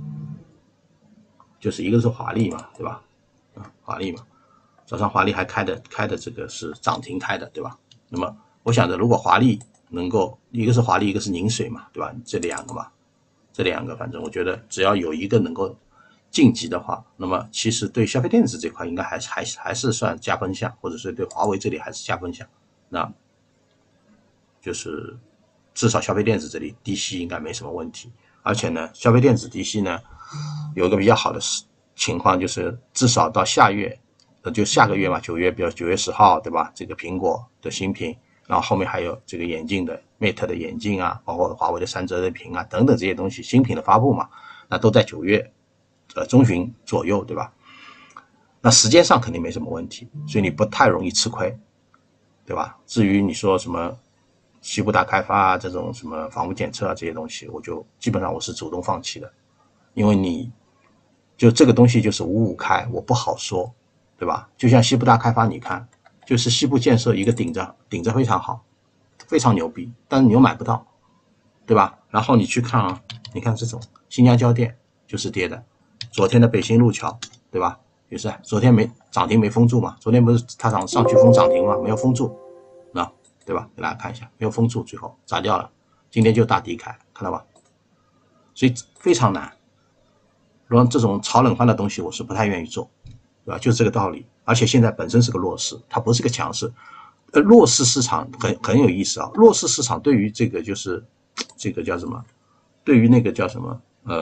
就是一个是华丽嘛，对吧？华丽嘛，早上华丽还开的这个是涨停开的，对吧？那么我想着，如果华丽能够一个是华丽，一个是宁水嘛，对吧？这两个反正我觉得只要有一个能够晋级的话，那么其实对消费电子这块应该还是算加分项，或者是对华为这里还是加分项。那就是至少消费电子这里低吸应该没什么问题。而且呢，消费电子低吸呢有一个比较好的情况，就是至少到下月，就下个月嘛，9月，比如9月10号，对吧？这个苹果的新品，然后后面还有这个眼镜的 Mate 的眼镜啊，包括华为的3折的屏啊等等这些东西，新品的发布嘛，那都在9月中旬左右，对吧？那时间上肯定没什么问题，所以你不太容易吃亏，对吧？至于你说什么西部大开发啊，这种什么房屋检测啊这些东西，我就基本上我是主动放弃的，因为你就这个东西就是五五开，我不好说，对吧？就像西部大开发，你看，就是西部建设一个顶着非常好，非常牛逼，但是你又买不到，对吧？然后你去看啊，你看这种新疆交电就是跌的，昨天的北新路桥，对吧？也是昨天涨停没封住嘛，昨天不是它上去封涨停嘛，没有封住，那对吧？给大家看一下，没有封住，最后砸掉了，今天就大低开，看到吧？所以非常难。然后这种炒冷饭的东西我是不太愿意做，对吧？就是这个道理。而且现在本身是个弱势，它不是个强势。弱势市场很有意思啊。弱势市场对于这个就是这个叫什么？对于那个叫什么？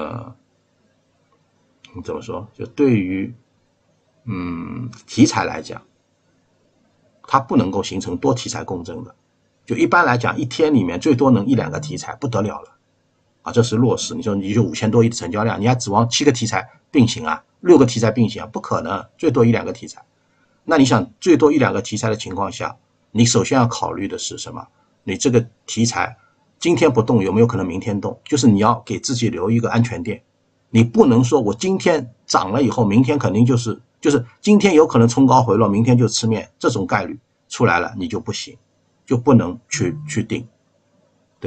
你怎么说？就对于题材来讲，它不能够形成多题材共振的。就一般来讲，一天里面最多能1-2个题材，不得了了。啊，这是弱势。你说你就5000多亿的成交量，你还指望7个题材并行啊，6个题材并行啊？不可能，最多1-2个题材。那你想最多1-2个题材的情况下，你首先要考虑的是什么？你这个题材今天不动，有没有可能明天动？就是你要给自己留一个安全垫。你不能说我今天涨了以后，明天肯定就是今天有可能冲高回落，明天就吃面，这种概率出来了你就不行，就不能去定，对吧？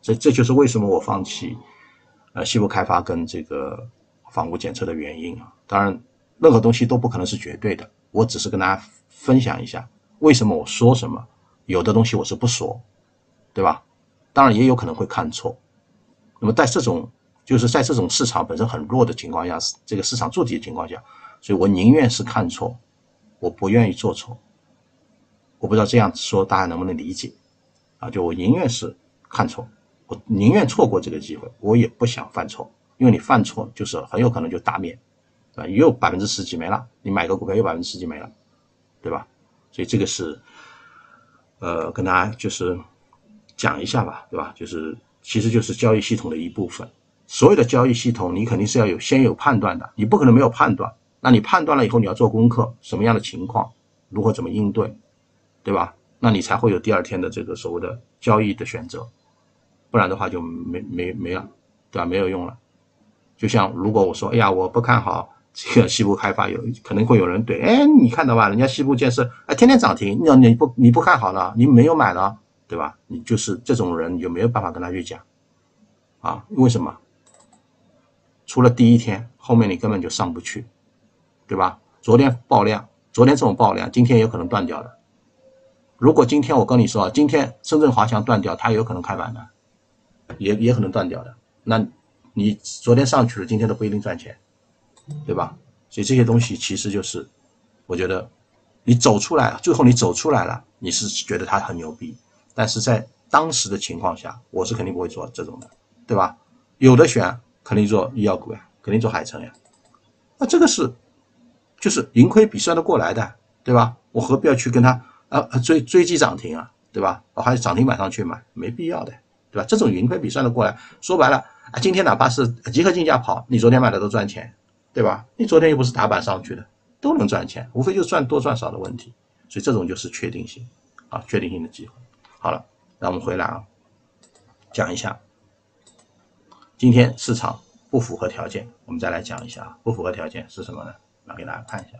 这就是为什么我放弃西部开发跟这个房屋检测的原因啊。当然，任何东西都不可能是绝对的，我只是跟大家分享一下为什么我说什么，有的东西我是不说，对吧？当然也有可能会看错。那么在这种市场本身很弱的情况下，这个市场筑底的情况下，所以我宁愿是看错，我不愿意做错。我不知道这样说大家能不能理解啊？就我宁愿是看错，我宁愿错过这个机会，我也不想犯错，因为你犯错就是很有可能就大面，对吧？又10%几没了，你买个股票又10%几没了，对吧？所以这个是跟大家就是讲一下吧，对吧？其实就是交易系统的一部分。所有的交易系统你肯定是要先有判断的，你不可能没有判断。那你判断了以后，你要做功课，什么样的情况，如何怎么应对，对吧？那你才会有第二天的这个所谓的交易的选择，不然的话就没了，对吧？没有用了。就像如果我说，哎呀，我不看好这个西部开发，可能会有人对，哎，你看到吧，人家西部建设，哎，天天涨停，你不看好了，你没有买了，对吧？你就是这种人，你就没有办法跟他去讲啊？为什么？除了第一天，后面你根本就上不去，对吧？昨天爆量，昨天这种爆量，今天有可能断掉的。如果今天我跟你说，今天深圳华强断掉，它有可能开板的，也可能断掉的。那你昨天上去了，今天都不一定赚钱，对吧？所以这些东西其实就是，我觉得你走出来，最后你走出来了，你是觉得它很牛逼，但是在当时的情况下，我是肯定不会做这种的，对吧？有的选肯定做医药股呀，肯定做海城呀，那这个就是盈亏比算得过来的，对吧？我何必要去跟他追击涨停啊，对吧？我还是涨停板上去买，没必要的，对吧？这种盈亏比算得过来，说白了啊，今天哪怕是集合竞价跑，你昨天买的都赚钱，对吧？你昨天又不是打板上去的，都能赚钱，无非就是赚多赚少的问题。所以这种就是确定性啊，确定性的机会。好了，那我们回来啊，讲一下今天市场不符合条件，我们再来讲一下不符合条件是什么呢？来给大家看一下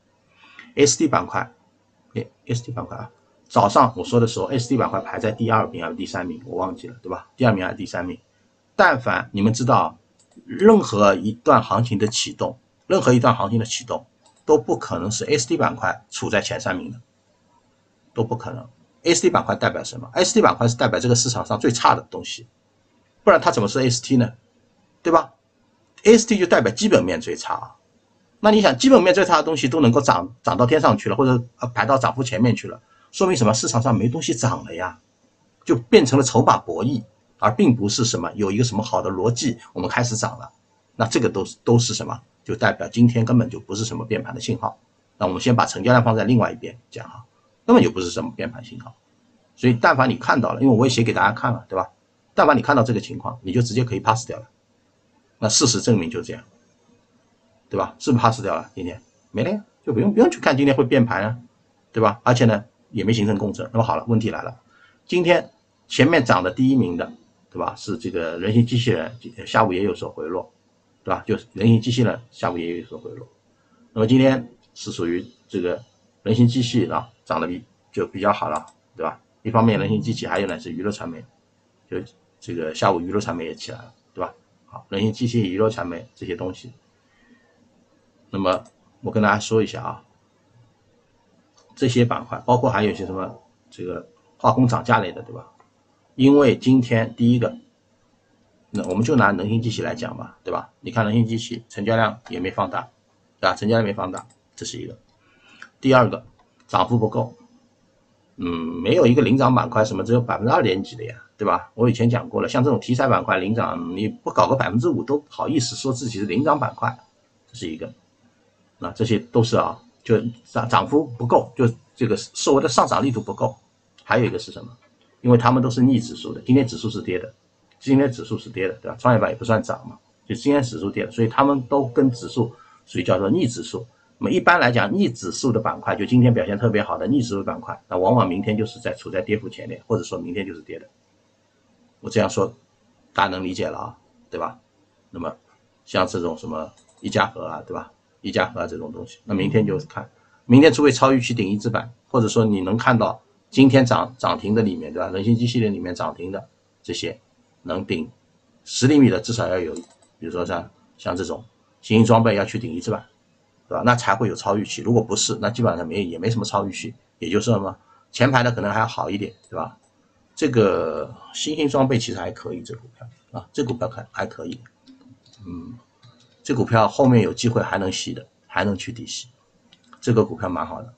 SD 板块，SD 板块啊，早上我说的时候 SD 板块排在第2名还是第3名，我忘记了，对吧？第2名还是第3名？但凡你们知道，任何一段行情的启动都不可能是 SD 板块处在前3名的，都不可能。SD 板块代表什么？ SD 板块是代表这个市场上最差的东西，不然它怎么是 ST 呢？对吧？ ST 就代表基本面最差。那你想，基本面最差的东西都能够涨到天上去了，或者排到涨幅前面去了，说明什么？市场上没东西涨了呀，就变成了筹码博弈，而并不是什么有一个什么好的逻辑，我们开始涨了。那这个都是什么？就代表今天根本就不是什么变盘的信号。那我们先把成交量放在另外一边讲哈，根本就不是什么变盘信号。所以但凡你看到了，因为我也写给大家看了，对吧？但凡你看到这个情况，你就直接可以 pass 掉了。那事实证明就这样，对吧？是不是 pass 掉了？今天没了呀，就不用去看今天会变盘啊，对吧？而且呢也没形成共振。那么好了，问题来了，今天前面涨的第1名的，对吧？是这个人形机器人，下午也有所回落，对吧？就是人形机器人下午也有所回落。那么今天是属于这个人形机器啊，涨得就比较好了，对吧？一方面人形机器，还有呢是娱乐传媒，就这个下午娱乐传媒也起来了，对吧？好，人形机器、娱乐传媒这些东西。那么我跟大家说一下啊，这些板块包括还有一些什么这个化工涨价类的，对吧？因为今天第一个，那我们就拿人形机器来讲吧，对吧？你看人形机器成交量也没放大，对吧？成交量没放大，这是一个。第二个，涨幅不够，没有一个领涨板块什么只有2点几的呀，对吧？我以前讲过了，像这种题材板块领涨，你不搞个5%都好意思说自己是领涨板块，这是一个。那这些都是啊，就涨幅不够，就这个受惠的上涨力度不够。还有一个是什么？因为他们都是逆指数的，今天指数是跌的，对吧？创业板也不算涨嘛，就今天指数跌了，所以他们都跟指数属于叫做逆指数。那么一般来讲，逆指数的板块，就今天表现特别好的逆指数板块，那往往明天就是处在跌幅前列，或者说明天就是跌的。我这样说，大家能理解了啊，对吧？那么像这种什么一家和啊，对吧？一家和这种东西，那明天就是看，明天除非超预期顶一字板，或者说你能看到今天涨停的里面，对吧？人形机器人里面涨停的这些， 能顶10厘米的，至少要有，比如说像这种新兴装备要去顶一字板，对吧？那才会有超预期。如果不是，那基本上也没什么超预期，也就是什么前排的可能还要好一点，对吧？这个新兴装备其实还可以，这股票啊，这股票还可以，这股票后面有机会还能吸的，还能去底吸，这个股票蛮好的，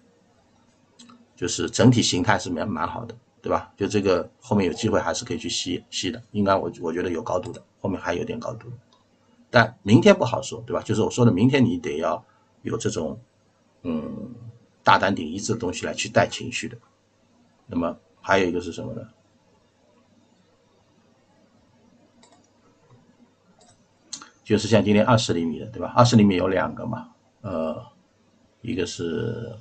就是整体形态是蛮好的，对吧？就这个后面有机会还是可以去吸的，应该我觉得有高度的，后面还有点高度的，但明天不好说，对吧？就是我说的，明天你得要有这种大单顶一致的东西来去带情绪的。那么还有一个是什么呢？就是像今天20厘米的，对吧？20厘米有2个嘛，一个是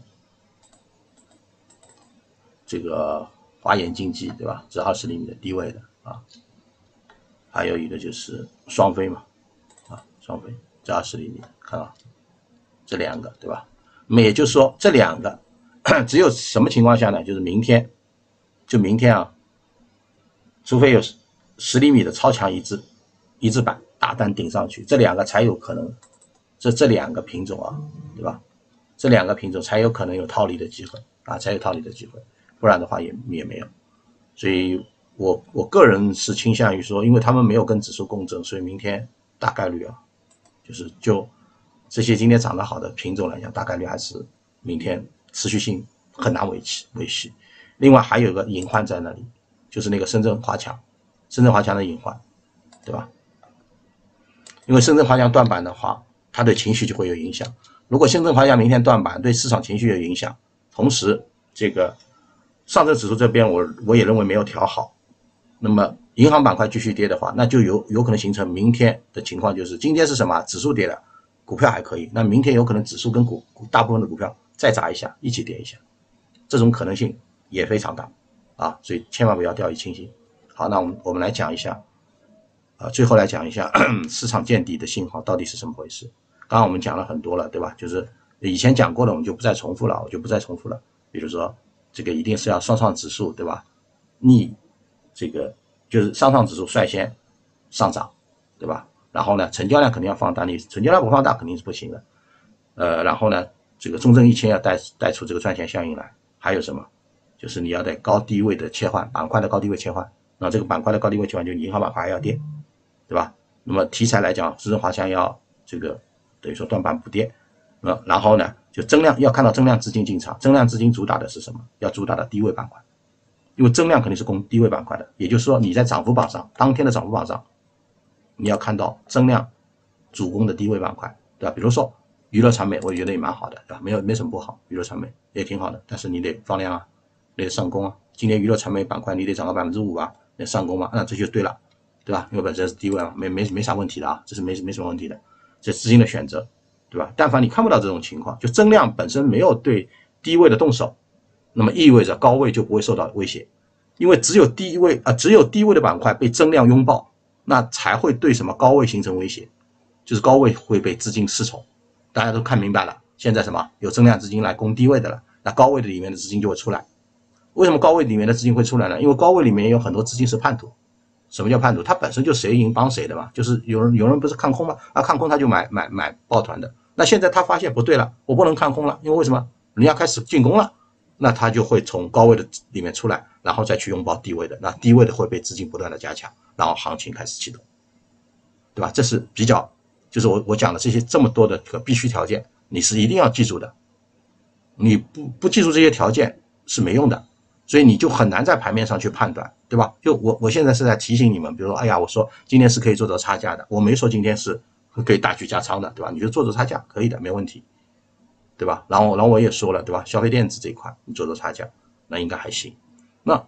这个华研竞技，对吧？这20厘米的低位的啊，还有一个就是双飞嘛，双飞这20厘米的，看到这2个，对吧？那么也就是说这2个只有什么情况下呢？就是明天啊，除非有10厘米的超强一字板大单顶上去，这2个才有可能，这2个品种啊，对吧？这2个品种才有可能有套利的机会啊，才有套利的机会，不然的话也没有。所以我个人是倾向于说，因为他们没有跟指数共振，所以明天大概率啊，就这些今天涨得好的品种来讲，大概率还是明天持续性很难维系。另外还有一个隐患在那里，就是那个深圳华强的隐患，对吧？因为深圳华强断板的话，它对情绪就会有影响。如果深圳华强明天断板，对市场情绪有影响，同时这个上证指数这边我也认为没有调好，那么银行板块继续跌的话，那就有可能形成明天的情况，就是今天是什么？指数跌了，股票还可以，那明天有可能指数跟大部分的股票再砸一下，一起跌一下，这种可能性也非常大啊，所以千万不要掉以轻心。好，那我们来讲一下，最后来讲一下市场见底的信号到底是怎么回事。刚刚我们讲了很多了，对吧？就是以前讲过的，我们就不再重复了，比如说这个一定是要上指数，对吧？逆这个就是上指数率先上涨，对吧？然后呢，成交量肯定要放大，你成交量不放大肯定是不行的。然后呢，这个中证1000要带出这个赚钱效应来，还有什么？就是你要在高低位的切换，板块的高低位切换，那这个板块的高低位切换就银行板块还要跌，对吧？那么题材来讲，深圳华强要这个等于说断板补跌，然后呢，就增量要看到增量资金进场，增量资金主打的是什么？要主打的低位板块，因为增量肯定是攻低位板块的，也就是说你在涨幅榜上，当天的涨幅榜上，你要看到增量主攻的低位板块，对吧？比如说娱乐传媒，我觉得也蛮好的，对吧？没什么不好，娱乐传媒也挺好的，但是你得放量啊，你得上攻啊。今年娱乐传媒板块你得涨到5%啊，得上攻嘛，那这就对了，对吧？因为本身是低位嘛，没啥问题的啊，这是没什么问题的，这资金的选择，对吧？但凡你看不到这种情况，就增量本身没有对低位的动手，那么意味着高位就不会受到威胁，因为只有低位的板块被增量拥抱，那才会对什么高位形成威胁，就是高位会被资金失宠。大家都看明白了，现在什么有增量资金来攻低位的了，那高位的里面的资金就会出来。为什么高位里面的资金会出来呢？因为高位里面有很多资金是叛徒。什么叫叛徒？它本身就谁赢帮谁的嘛，就是有人不是看空吗？看空他就买抱团的。那现在他发现不对了，我不能看空了，因为为什么？人家开始进攻了，那他就会从高位的里面出来，然后再去拥抱低位的，那低位的会被资金不断的加强，然后行情开始启动，对吧？这是比较，就是我讲的这么多的必须条件，你是一定要记住的。你不记住这些条件是没用的，所以你就很难在盘面上去判断，对吧？就我现在是在提醒你们，比如说，哎呀，我说今天是可以做到差价的，我没说今天是可以大举加仓的，对吧？你就做做差价可以的，没问题，对吧？然后我也说了，对吧？消费电子这一块你做做差价，那应该还行。那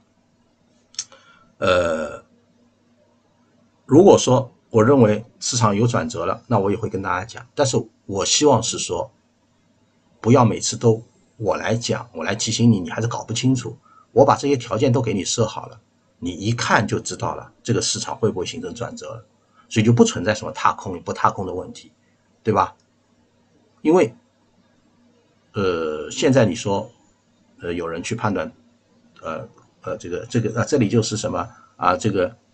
如果说我认为市场有转折了，那我也会跟大家讲，但是我希望是说，不要每次都我来讲，我来提醒你，你还是搞不清楚。我把这些条件都给你设好了，你一看就知道了，这个市场会不会形成转折了，所以就不存在什么踏空与不踏空的问题，对吧？因为现在你说有人去判断这里就是什么啊，这个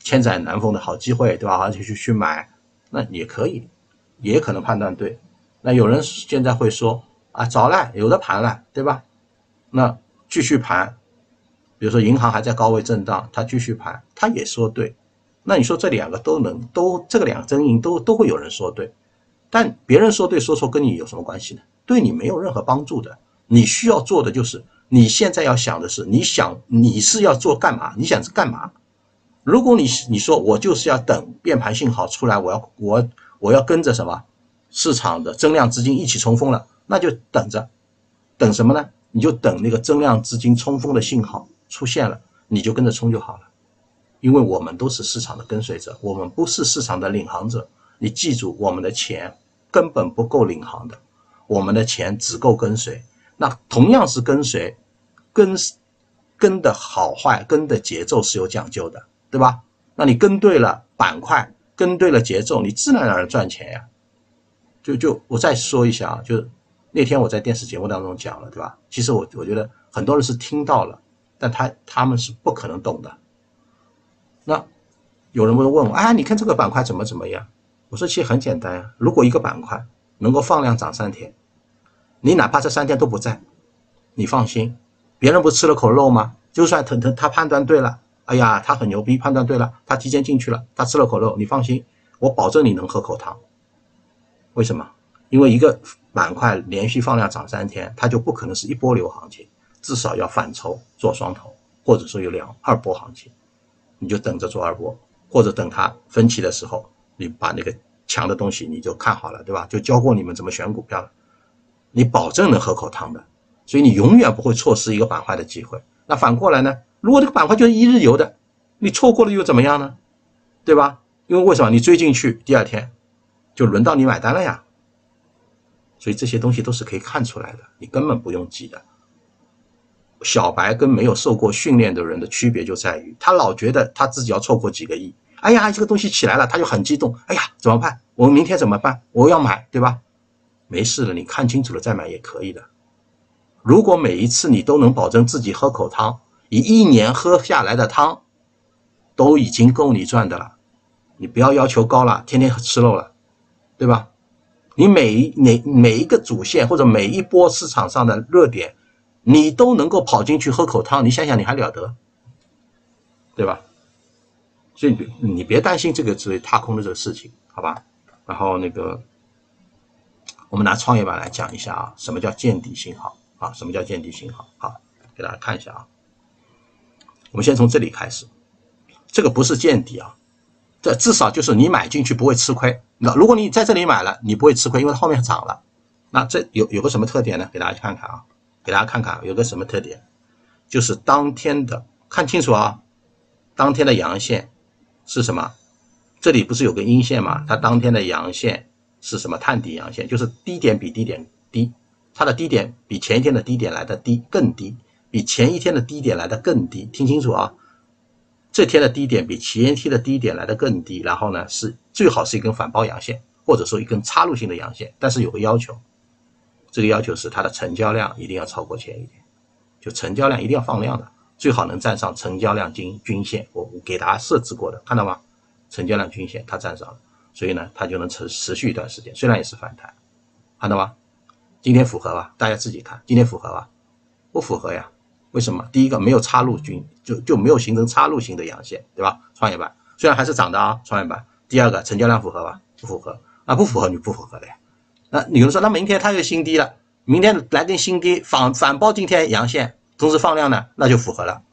千载难逢的好机会，对吧？而且去买，那也可以，也可能判断对。那有人现在会说啊，早了，有的盘了，对吧？那继续盘，比如说银行还在高位震荡，它继续盘，它也说对。那你说这两个这个两个阵营都会有人说对，但别人说对说错跟你有什么关系呢？对你没有任何帮助的。你需要做的就是你现在要想的是，你是要做干嘛？你想是干嘛？如果你说我就是要等变盘信号出来，我要跟着什么市场的增量资金一起冲锋了，那就等着，等什么呢？你就等那个增量资金冲锋的信号出现了，你就跟着冲就好了。因为我们都是市场的跟随者，我们不是市场的领航者。你记住，我们的钱根本不够领航的，我们的钱只够跟随。那同样是跟随，跟的好坏，跟的节奏是有讲究的，对吧？那你跟对了板块，跟对了节奏，你自然而然赚钱呀。就我再说一下啊，就那天我在电视节目当中讲了，对吧？其实我觉得很多人是听到了，但他们是不可能懂的。那有人会问我，啊，你看这个板块怎么样？我说其实很简单呀，如果一个板块能够放量涨3天，你哪怕这3天都不在，你放心，别人不吃了口肉吗？就算他判断对了，哎呀，他很牛逼，判断对了，他提前进去了，他吃了口肉，你放心，我保证你能喝口汤。为什么？因为一个板块连续放量涨3天，它就不可能是一波流行情，至少要反抽做双头，或者说有2波行情，你就等着做2波，或者等它分歧的时候，你把那个强的东西你就看好了，对吧？就教过你们怎么选股票了，你保证能喝口汤的，所以你永远不会错失一个板块的机会。那反过来呢？如果这个板块就是一日游的，你错过了又怎么样呢？对吧？因为为什么？你追进去，第2天就轮到你买单了呀。所以这些东西都是可以看出来的，你根本不用急的。小白跟没有受过训练的人的区别就在于，他老觉得他自己要错过几个亿，哎呀，这个东西起来了，他就很激动，哎呀，怎么办？我明天怎么办？我要买，对吧？没事了，你看清楚了再买也可以的。如果每一次你都能保证自己喝口汤，以1年喝下来的汤都已经够你赚的了，你不要要求高了，天天吃肉了，对吧？你每一个主线或者每一波市场上的热点，你都能够跑进去喝口汤，你想想你还了得，对吧？所以你别担心这个之类踏空的这个事情，好吧？然后我们拿创业板来讲一下啊，什么叫见底信号啊？什么叫见底信号？好，给大家看一下啊。我们先从这里开始，这个不是见底啊，这至少就是你买进去不会吃亏。那如果你在这里买了，你不会吃亏，因为它后面涨了。那这有个什么特点呢？给大家看看啊，给大家看看有个什么特点，就是当天的，看清楚啊，当天的阳线是什么？这里不是有个阴线吗？它当天的阳线是什么？探底阳线，就是低点比低点低，它的低点比前一天的低点来的低，更低，比前一天的低点来的更低。听清楚啊，这天的低点比前一天的低点来的更低，然后呢是最好是一根反包阳线，或者说一根插入性的阳线，但是有个要求，这个要求是它的成交量一定要超过前一天，就成交量一定要放量的，最好能站上成交量均线，我给大家设置过的，看到吗？成交量均线它站上了，所以呢它就能持续一段时间，虽然也是反弹，看到吗？今天符合吧？大家自己看，今天符合吧？不符合呀。为什么？第一个没有插入就没有形成插入型的阳线，对吧？创业板虽然还是涨的啊，创业板。第二个成交量符合吧？不符合，那不符合你不符合的呀。那有人说，那明天它又新低了，明天来根新低反包今天阳线，同时放量呢，那就符合了，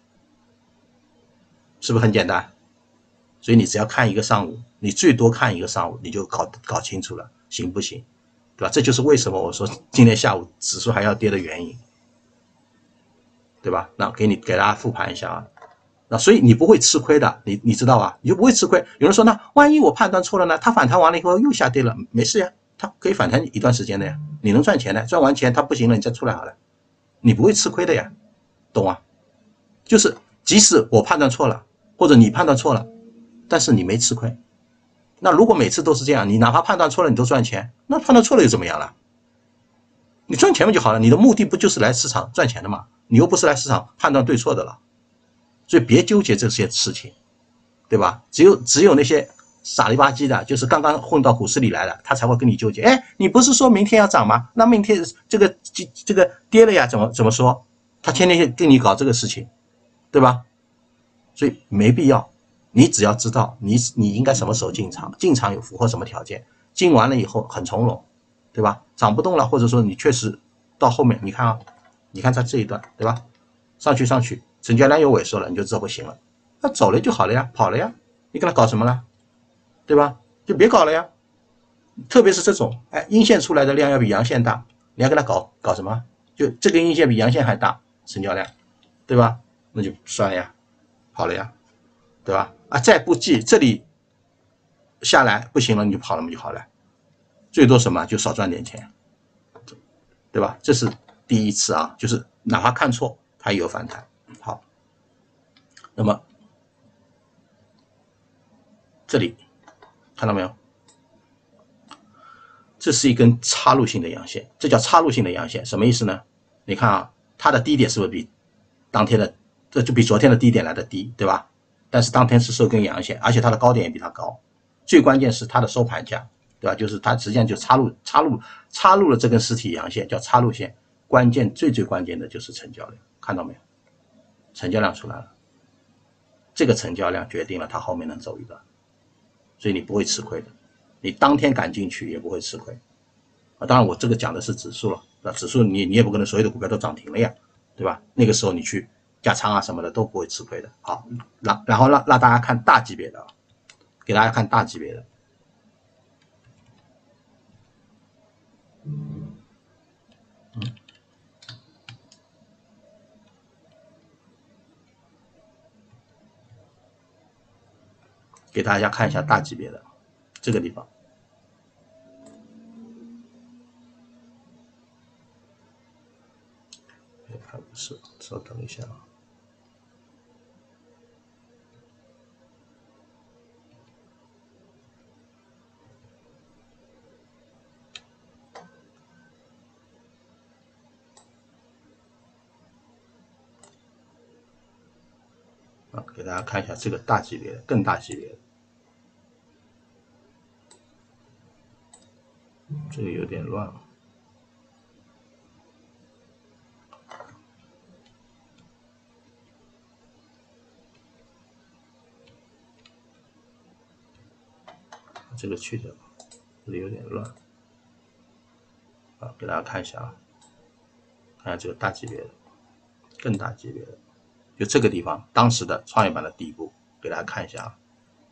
是不是很简单？所以你只要看一个上午，你最多看一个上午，你就搞清楚了，行不行？对吧？这就是为什么我说今天下午指数还要跌的原因，对吧？那给大家复盘一下啊。那所以你不会吃亏的，你知道吧？你就不会吃亏。有人说，那万一我判断错了呢？它反弹完了以后又下跌了，没事呀，它可以反弹一段时间的呀，你能赚钱的，赚完钱它不行了，你再出来好了，你不会吃亏的呀，懂吗？就是即使我判断错了，或者你判断错了，但是你没吃亏。那如果每次都是这样，你哪怕判断错了你都赚钱，那判断错了又怎么样了？你赚钱不就好了？你的目的不就是来市场赚钱的吗？你又不是来市场判断对错的了，所以别纠结这些事情， 对吧？只有那些傻里吧唧的，就是刚刚混到股市里来的，他才会跟你纠结。哎，你不是说明天要涨吗？那明天这个跌了呀，怎么说？他天天跟你搞这个事情，对吧？所以没必要。你只要知道你应该什么时候进场，进场有符合什么条件，进完了以后很从容，对吧？涨不动了，或者说你确实到后面，你看啊，你看它这一段，对吧？上去，成交量有萎缩了，你就知道不行了，那走了就好了呀，跑了呀，你跟他搞什么了，对吧？就别搞了呀。特别是这种，哎，阴线出来的量要比阳线大，你要跟他搞什么？就这个阴线比阳线还大，成交量，对吧？那就算了呀，跑了呀，对吧？啊，再不济这里下来不行了，你就跑了嘛就好了，最多什么就少赚点钱，对吧？这是第一次啊，就是哪怕看错，它也有反弹。好，那么这里看到没有？这是一根插入性的阳线，这叫插入性的阳线，什么意思呢？你看啊，它的低点是不是比当天的，这就比昨天的低点来的低，对吧？但是当天是收根阳线，而且它的高点也比它高，最关键是它的收盘价，对吧？就是它实际上就插入了这根实体阳线，叫插入线。关键最关键的就是成交量，看到没有？成交量出来了，这个成交量决定了它后面能走一段，所以你不会吃亏的。你当天赶进去也不会吃亏啊。当然，我这个讲的是指数了，那指数你也不可能所有的股票都涨停了呀，对吧？那个时候你去加仓啊什么的都不会吃亏的。好，然后让大家看大级别的，给大家看大级别的。给大家看一下大级别的这个地方。还不是，稍等一下啊。给大家看一下这个大级别的，更大级别的，这个有点乱了。这个去掉，这里有点乱。给大家看一下啊，看下这个大级别的，更大级别的，就这个地方，当时的创业板的底部，给大家看一下啊。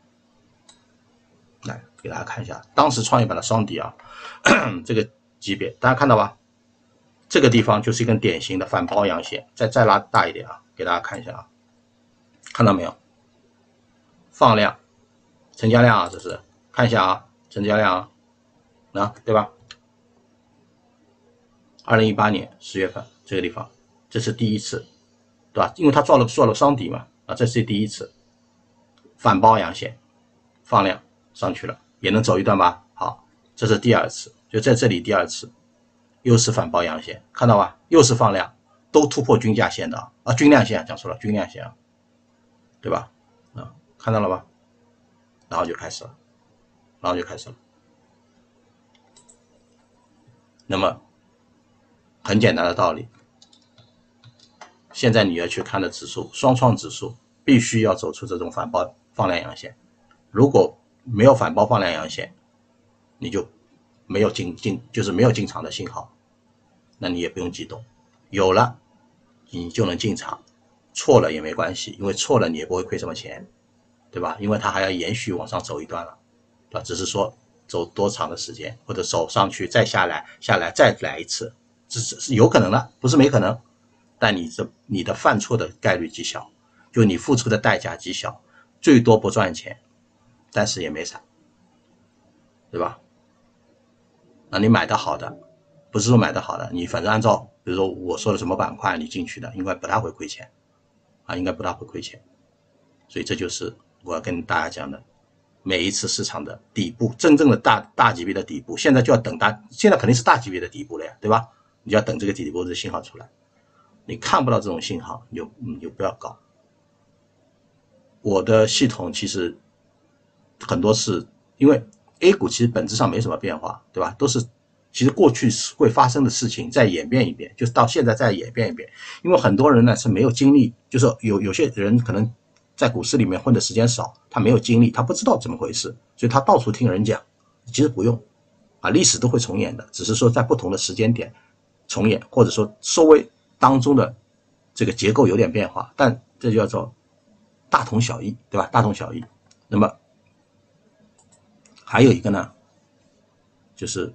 来，给大家看一下，当时创业板的双底啊，这个级别，大家看到吧？这个地方就是一根典型的反包阳线，再拉大一点啊，给大家看一下啊，看到没有？放量，成交量啊，这是看一下啊，成交量啊，对吧？2018年10月份这个地方，这是第一次，对吧？因为它做了双底嘛，啊，这是第一次反包阳线，放量上去了，也能走一段吧？好，这是第二次，就在这里第二次。又是反包阳线，看到吧？又是放量，都突破均价线的啊，均量线讲错了，均量线啊，对吧？啊，看到了吧？然后就开始了，那么很简单的道理，现在你要去看的指数，双创指数必须要走出这种反包放量阳线，如果没有反包放量阳线，你就没有就是没有进场的信号，那你也不用激动，有了你就能进场，错了也没关系，因为错了你也不会亏什么钱，对吧？因为它还要延续往上走一段了，对吧？只是说走多长的时间，或者走上去再下来再来一次，这是有可能的，不是没可能，但你的犯错的概率极小，就你付出的代价极小，最多不赚钱，但是也没啥，对吧？那你买的好的，不是说买的好的，你反正按照比如说我说的什么板块你进去的，应该不大会亏钱啊，应该不大会亏钱。所以这就是我要跟大家讲的，每一次市场的底部，真正的大级别的底部，现在就要等现在肯定是大级别的底部了呀，对吧？你就要等这个底部的信号出来，你看不到这种信号，你就不要搞。 我的系统其实很多是因为 A 股其实本质上没什么变化，对吧？都是其实过去会发生的事情再演变一遍，就是到现在再演变一遍。因为很多人呢是没有经历，就是有些人可能在股市里面混的时间少，他没有经历，他不知道怎么回事，所以他到处听人讲。其实不用啊，历史都会重演的，只是说在不同的时间点重演，或者说稍微当中的这个结构有点变化，但这就叫做大同小异，对吧？大同小异。那么还有一个呢，就是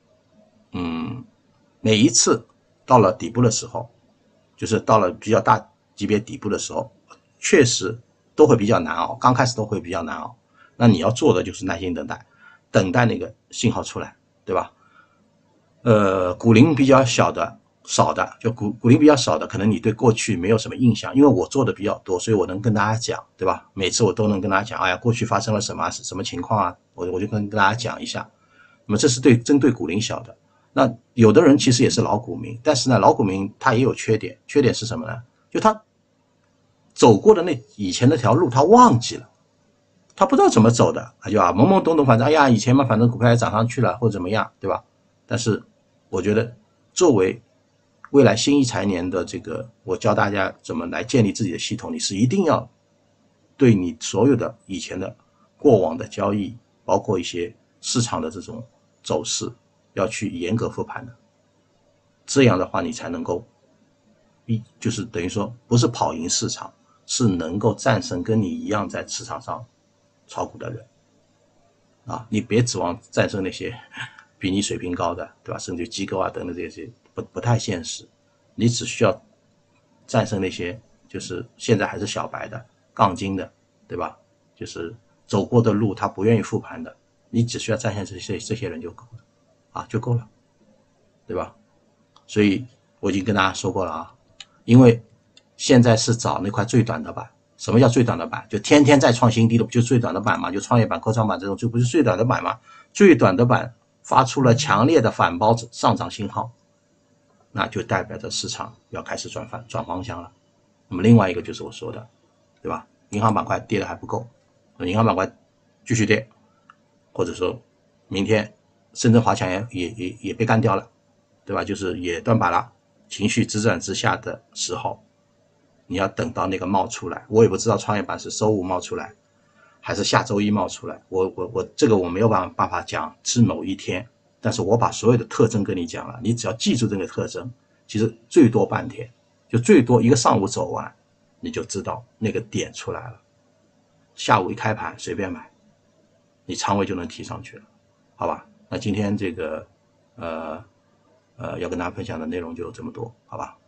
每一次到了底部的时候，就是到了比较大级别底部的时候，确实都会比较难熬，刚开始都会比较难熬。那你要做的就是耐心等待，等待那个信号出来，对吧？股龄比较小的少的，就股龄比较少的，可能你对过去没有什么印象，因为我做的比较多，所以我能跟大家讲，对吧？每次我都能跟大家讲，哎呀，过去发生了什么什么情况啊，我就跟大家讲一下。那么这是针对股龄小的。那有的人其实也是老股民，但是呢，老股民他也有缺点，缺点是什么呢？就他走过的以前那条路他忘记了，他不知道怎么走的，他就懵懵懂懂，反正哎呀以前嘛，反正股票也涨上去了或者怎么样，对吧？但是我觉得作为未来新一财年的这个，我教大家怎么来建立自己的系统，你是一定要对你所有的以前的过往的交易，包括一些市场的这种走势，要去严格复盘的。这样的话，你才能够就是等于说不是跑赢市场，是能够战胜跟你一样在市场上炒股的人啊！你别指望战胜那些比你水平高的，对吧？甚至机构啊等等这些不太现实。你只需要战胜那些就是现在还是小白的、杠精的，对吧？就是走过的路他不愿意复盘的，你只需要战胜这些人就够了啊，就够了，对吧？所以我已经跟大家说过了啊，因为现在是找那块最短的板。什么叫最短的板？就天天在创新低的，不就最短的板吗？就创业板、科创板这种，就不是最短的板吗？最短的板发出了强烈的反包上涨信号，那就代表着市场要开始转方向了。那么另外一个就是我说的，对吧？银行板块跌的还不够，银行板块继续跌，或者说明天深圳华强也被干掉了，对吧？就是也断板了，情绪直转直下的时候，你要等到那个冒出来。我也不知道创业板是周五冒出来，还是下周一冒出来。我这个我没有办法讲是某一天，但是我把所有的特征跟你讲了，你只要记住这个特征，其实最多半天，就最多一个上午走完，你就知道那个点出来了。下午一开盘随便买，你仓位就能提上去了，好吧？那今天这个要跟大家分享的内容就这么多，好吧？